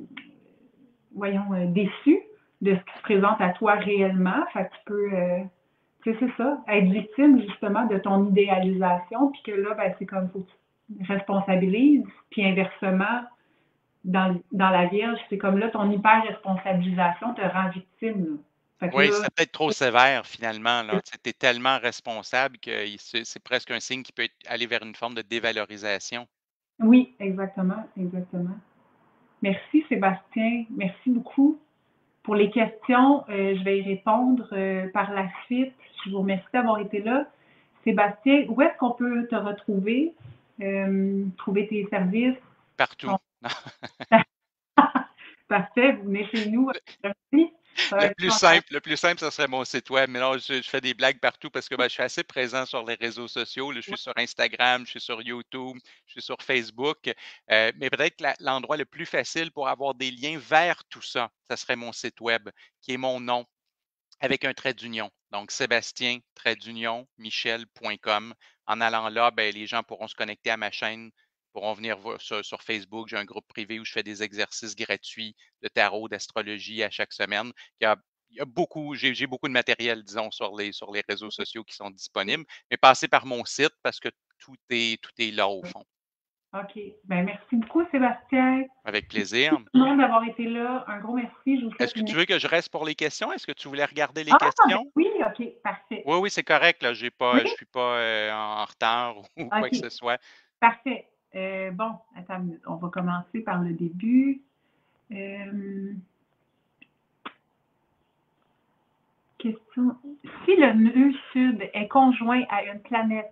voyons euh, déçu de ce qui se présente à toi réellement. Fait que tu peux euh, tu sais, c'est ça, être victime justement de ton idéalisation, puis que là, ben, c'est comme faut que tu te responsabilises, puis inversement, dans, dans la Vierge, c'est comme là, ton hyper-responsabilisation te rend victime. Là. Fait que Oui, là, c'est peut-être trop sévère finalement. Là. Tu es tellement responsable que il- c'est c'est presque un signe qui peut être- aller vers une forme de dévalorisation. oui, exactement, exactement. Merci Sébastien, merci beaucoup. Pour les questions, euh, je vais y répondre euh, par la suite. Je vous remercie d'avoir été là. Sébastien, où est-ce qu'on peut te retrouver, euh, trouver tes services? Partout. Ton- Parfait, vous venez chez nous. Merci. Ça va Le être plus fantastique. simple, le plus simple, ça serait mon site web. Mais non, je, je fais des blagues partout parce que ben, je suis assez présent sur les réseaux sociaux. Là, je suis sur Instagram, je suis sur YouTube, je suis sur Facebook. Euh, mais peut-être que la- l'endroit le plus facile pour avoir des liens vers tout ça, ça serait mon site web, qui est mon nom, avec un trait d'union. Donc, Sébastien, trait d'union, michel point com. En allant là, ben, les gens pourront se connecter à ma chaîne, pourront venir voir sur, sur Facebook. J'ai un groupe privé où je fais des exercices gratuits de tarot, d'astrologie à chaque semaine. Il y a, il y a beaucoup, j'ai, j'ai beaucoup de matériel, disons, sur les, sur les réseaux sociaux qui sont disponibles, mais passez par mon site parce que tout est, tout est là au fond. OK. Ben, merci beaucoup, Sébastien. Avec Tout plaisir. le monde d'avoir été là. Un gros merci. Je vous Est-ce souhaite que une... tu veux que je reste pour les questions? Est-ce que tu voulais regarder les Ah, ben questions? oui, OK, parfait. Oui, oui, c'est correct, là. J'ai Oui, pas, je suis pas euh, en retard ou quoi que OK, ce soit. parfait. Euh, bon, attends une minute. On va commencer par le début. Euh, question. Si le nœud sud est conjoint à une planète,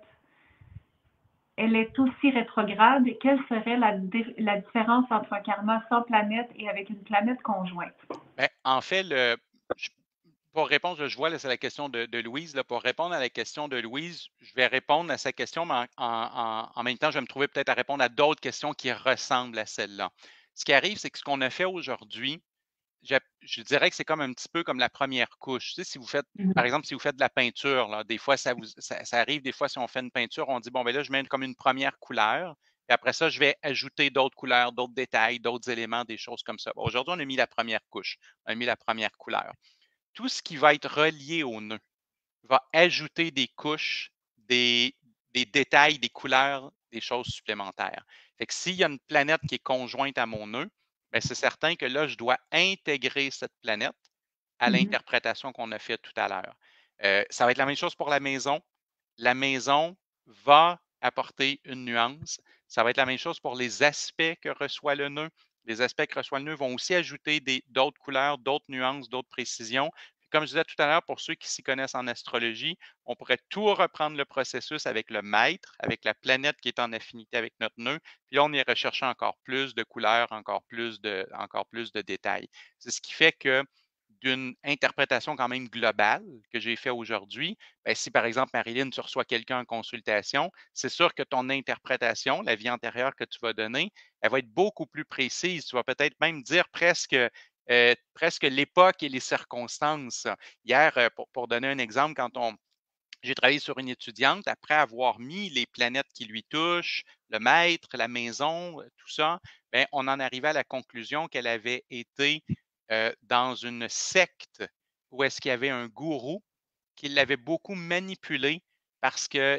elle est aussi rétrograde, quelle serait la, la différence entre un karma sans planète et avec une planète conjointe? Ben, en fait, le, je- pour répondre, je vois, là, c'est la question de, de Louise. Là, pour répondre à la question de Louise, je vais répondre à sa question, mais en, en- en- en même temps, je vais me trouver peut-être à répondre à d'autres questions qui ressemblent à celle-là. Ce qui arrive, c'est que ce qu'on a fait aujourd'hui, je, je dirais que c'est comme un petit peu comme la première couche. Tu sais, si vous faites, par Mhm. exemple, si vous faites de la peinture, là, des fois, ça, vous, ça, ça arrive, des fois, si on fait une peinture, on dit, bon, ben là, je mets comme une première couleur, et après ça, je vais ajouter d'autres couleurs, d'autres détails, d'autres éléments, des choses comme ça. Bon, aujourd'hui, on a mis la première couche, on a mis la première couleur. Tout ce qui va être relié au nœud va ajouter des couches, des, des détails, des couleurs, des choses supplémentaires. Fait que s'il y a une planète qui est conjointe à mon nœud, ben c'est certain que là, je dois intégrer cette planète à Mhm. l'interprétation qu'on a faite tout à l'heure. Euh, ça va être la même chose pour la maison. La maison va apporter une nuance. Ça va être la même chose pour les aspects que reçoit le nœud. Les aspects que reçoit le nœud vont aussi ajouter des, d'autres couleurs, d'autres nuances, d'autres précisions. Puis comme je disais tout à l'heure, pour ceux qui s'y connaissent en astrologie, on pourrait tout reprendre le processus avec le maître, avec la planète qui est en affinité avec notre nœud. Puis là, on irait rechercher encore plus de couleurs, encore plus de, encore plus de détails. C'est ce qui fait que d'une interprétation quand même globale que j'ai fait aujourd'hui, ben, si par exemple, Marilyn, tu reçois quelqu'un en consultation, c'est sûr que ton interprétation, la vie antérieure que tu vas donner, elle va être beaucoup plus précise. Tu vas peut-être même dire presque, euh, presque l'époque et les circonstances. Hier, euh, pour, pour donner un exemple, quand on, j'ai travaillé sur une étudiante, après avoir mis les planètes qui lui touchent, le maître, la maison, euh, tout ça, ben, on en arrivait à la conclusion qu'elle avait été euh, dans une secte où est-ce qu'il y avait un gourou qui l'avait beaucoup manipulée parce qu'il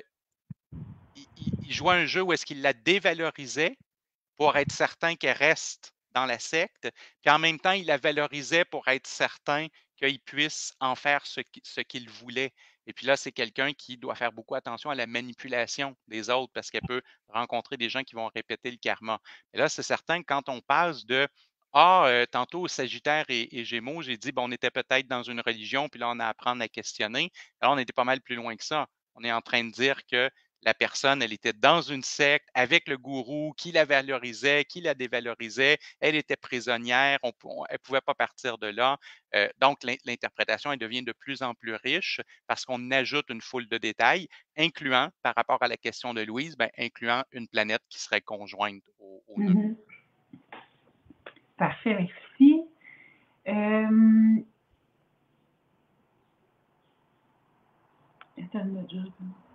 il, il jouait un jeu où est-ce qu'il la dévalorisait pour être certain qu'elle reste dans la secte, puis en même temps, il la valorisait pour être certain qu'il puisse en faire ce qui- ce qu'il voulait. Et puis là, c'est quelqu'un qui doit faire beaucoup attention à la manipulation des autres parce qu'elle peut rencontrer des gens qui vont répéter le karma. Et là, c'est certain que quand on passe de Ah, euh, tantôt Sagittaire et, et Gémeaux, j'ai dit, bon, on était peut-être dans une religion, puis là, on a à apprendre à questionner. Alors, on était pas mal plus loin que ça. On est en train de dire que la personne, elle était dans une secte avec le gourou qui la valorisait, qui la dévalorisait. Elle était prisonnière, on, elle ne pouvait pas partir de là. Euh, donc, l'interprétation, elle devient de plus en plus riche parce qu'on ajoute une foule de détails, incluant, par rapport à la question de Louise, ben, incluant une planète qui serait conjointe au, au nœud. Mhm. Parfait, merci. Euh, attends une minute.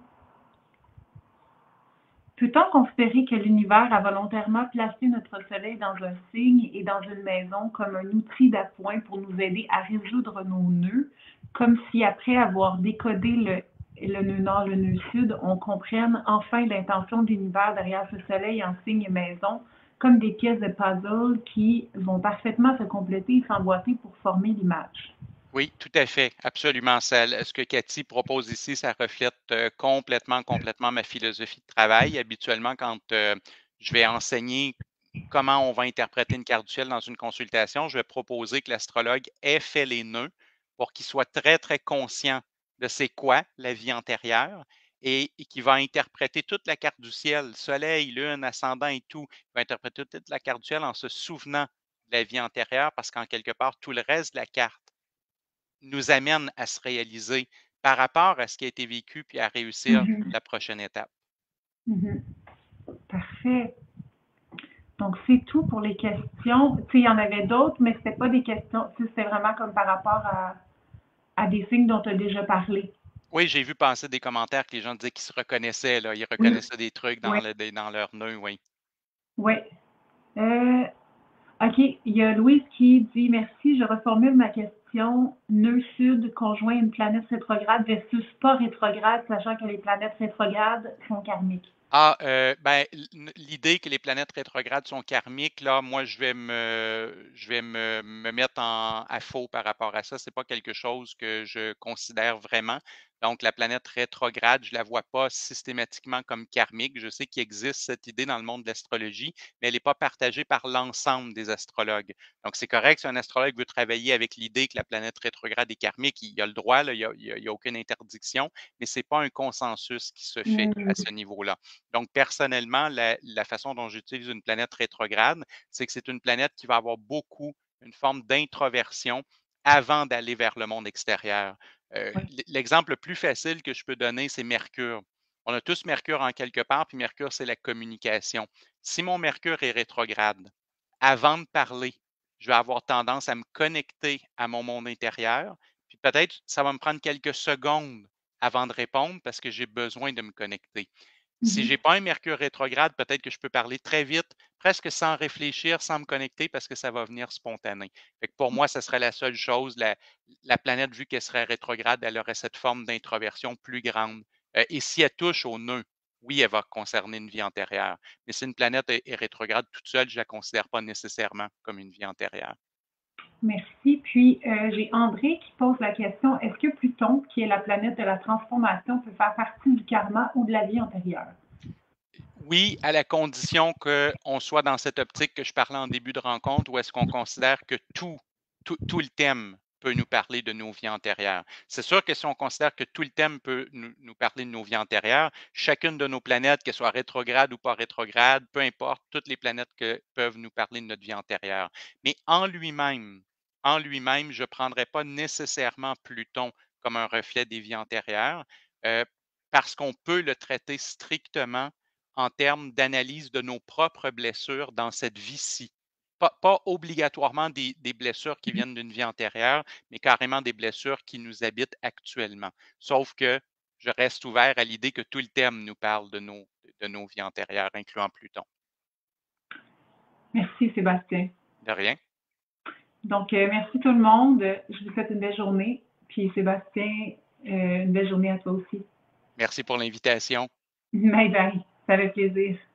Peut-on considérer que l'univers a volontairement placé notre Soleil dans un signe et dans une maison comme un outil d'appoint pour nous aider à résoudre nos nœuds, comme si après avoir décodé le, le nœud nord, le nœud sud, on comprenne enfin l'intention de l'univers derrière ce Soleil en signe et maison, comme des pièces de puzzle qui vont parfaitement se compléter et s'emboîter pour former l'image? Oui, tout à fait, absolument. Ça, ce que Cathy propose ici, ça reflète euh, complètement, complètement ma philosophie de travail. Habituellement, quand euh, je vais enseigner comment on va interpréter une carte du ciel dans une consultation, je vais proposer que l'astrologue ait fait les nœuds pour qu'il soit très, très conscient de c'est quoi la vie antérieure et, et qu'il va interpréter toute la carte du ciel, soleil, lune, ascendant et tout. Il va interpréter toute la carte du ciel en se souvenant de la vie antérieure parce qu'en quelque part, tout le reste de la carte nous amène à se réaliser par rapport à ce qui a été vécu puis à réussir Mhm. la prochaine étape. Mhm. Parfait. Donc, c'est tout pour les questions. Tu sais, il y en avait d'autres, mais c'était pas des questions. Tu sais, c'était vraiment comme par rapport à, à des signes dont tu as déjà parlé. Oui, j'ai vu passer des commentaires que les gens disaient qu'ils se reconnaissaient, là. Ils Oui, reconnaissaient des trucs oui, dans, le, des- dans leur nœud, oui. oui. Euh, OK, il y a Louise qui dit merci, je reformule ma question. Nœud sud conjoint une planète rétrograde versus pas rétrograde, sachant que les planètes rétrogrades sont karmiques. Ah, euh, ben, l- n- l'idée que les planètes rétrogrades sont karmiques, là, moi, je vais me, je vais me, me mettre en, à faux par rapport à ça. C'est pas quelque chose que je considère vraiment. Donc, la planète rétrograde, je la vois pas systématiquement comme karmique. Je sais qu'il existe cette idée dans le monde de l'astrologie, mais elle n'est pas partagée par l'ensemble des astrologues. Donc, c'est correct si un astrologue veut travailler avec l'idée que la planète rétrograde est karmique, il y a le droit, là, il n'y a, il y a- il y a aucune interdiction, mais c'est pas un consensus qui se fait à Hmm. ce niveau-là. Donc, personnellement, la, la façon dont j'utilise une planète rétrograde, c'est que c'est une planète qui va avoir beaucoup une forme d'introversion avant d'aller vers le monde extérieur. Euh, Oui. L'exemple le plus facile que je peux donner, c'est Mercure. On a tous Mercure en quelque part, puis Mercure, c'est la communication. Si mon Mercure est rétrograde, avant de parler, je vais avoir tendance à me connecter à mon monde intérieur, puis peut-être ça va me prendre quelques secondes avant de répondre parce que j'ai besoin de me connecter. Si je Mhm. n'ai pas un Mercure rétrograde, peut-être que je peux parler très vite, presque sans réfléchir, sans me connecter, parce que ça va venir spontané. Fait que pour moi, ce serait la seule chose. La, la planète, vu qu'elle serait rétrograde, elle aurait cette forme d'introversion plus grande. Euh, et si elle touche au nœud, oui, elle va concerner une vie antérieure. Mais si une planète est, est rétrograde toute seule, je ne la considère pas nécessairement comme une vie antérieure. Merci. Puis, euh, j'ai André qui pose la question, est-ce que Pluton, qui est la planète de la transformation, peut faire partie du karma ou de la vie antérieure? Oui, à la condition qu'on soit dans cette optique que je parlais en début de rencontre, où est-ce qu'on considère que tout, tout, tout le thème peut nous parler de nos vies antérieures. C'est sûr que si on considère que tout le thème peut nous, nous parler de nos vies antérieures, chacune de nos planètes, qu'elles soient rétrogrades ou pas rétrogrades, peu importe, toutes les planètes que peuvent nous parler de notre vie antérieure. Mais en lui-même, en lui-même, je ne prendrais pas nécessairement Pluton comme un reflet des vies antérieures, euh, parce qu'on peut le traiter strictement en termes d'analyse de nos propres blessures dans cette vie-ci. Pas, pas obligatoirement des, des blessures qui viennent d'une vie antérieure, mais carrément des blessures qui nous habitent actuellement. Sauf que je reste ouvert à l'idée que tout le thème nous parle de nos, de nos vies antérieures, incluant Pluton. Merci, Sébastien. De rien. Donc, euh, merci tout le monde. Je vous souhaite une belle journée. Puis, Sébastien, euh, une belle journée à toi aussi. Merci pour l'invitation. Bye bye. Ça fait plaisir.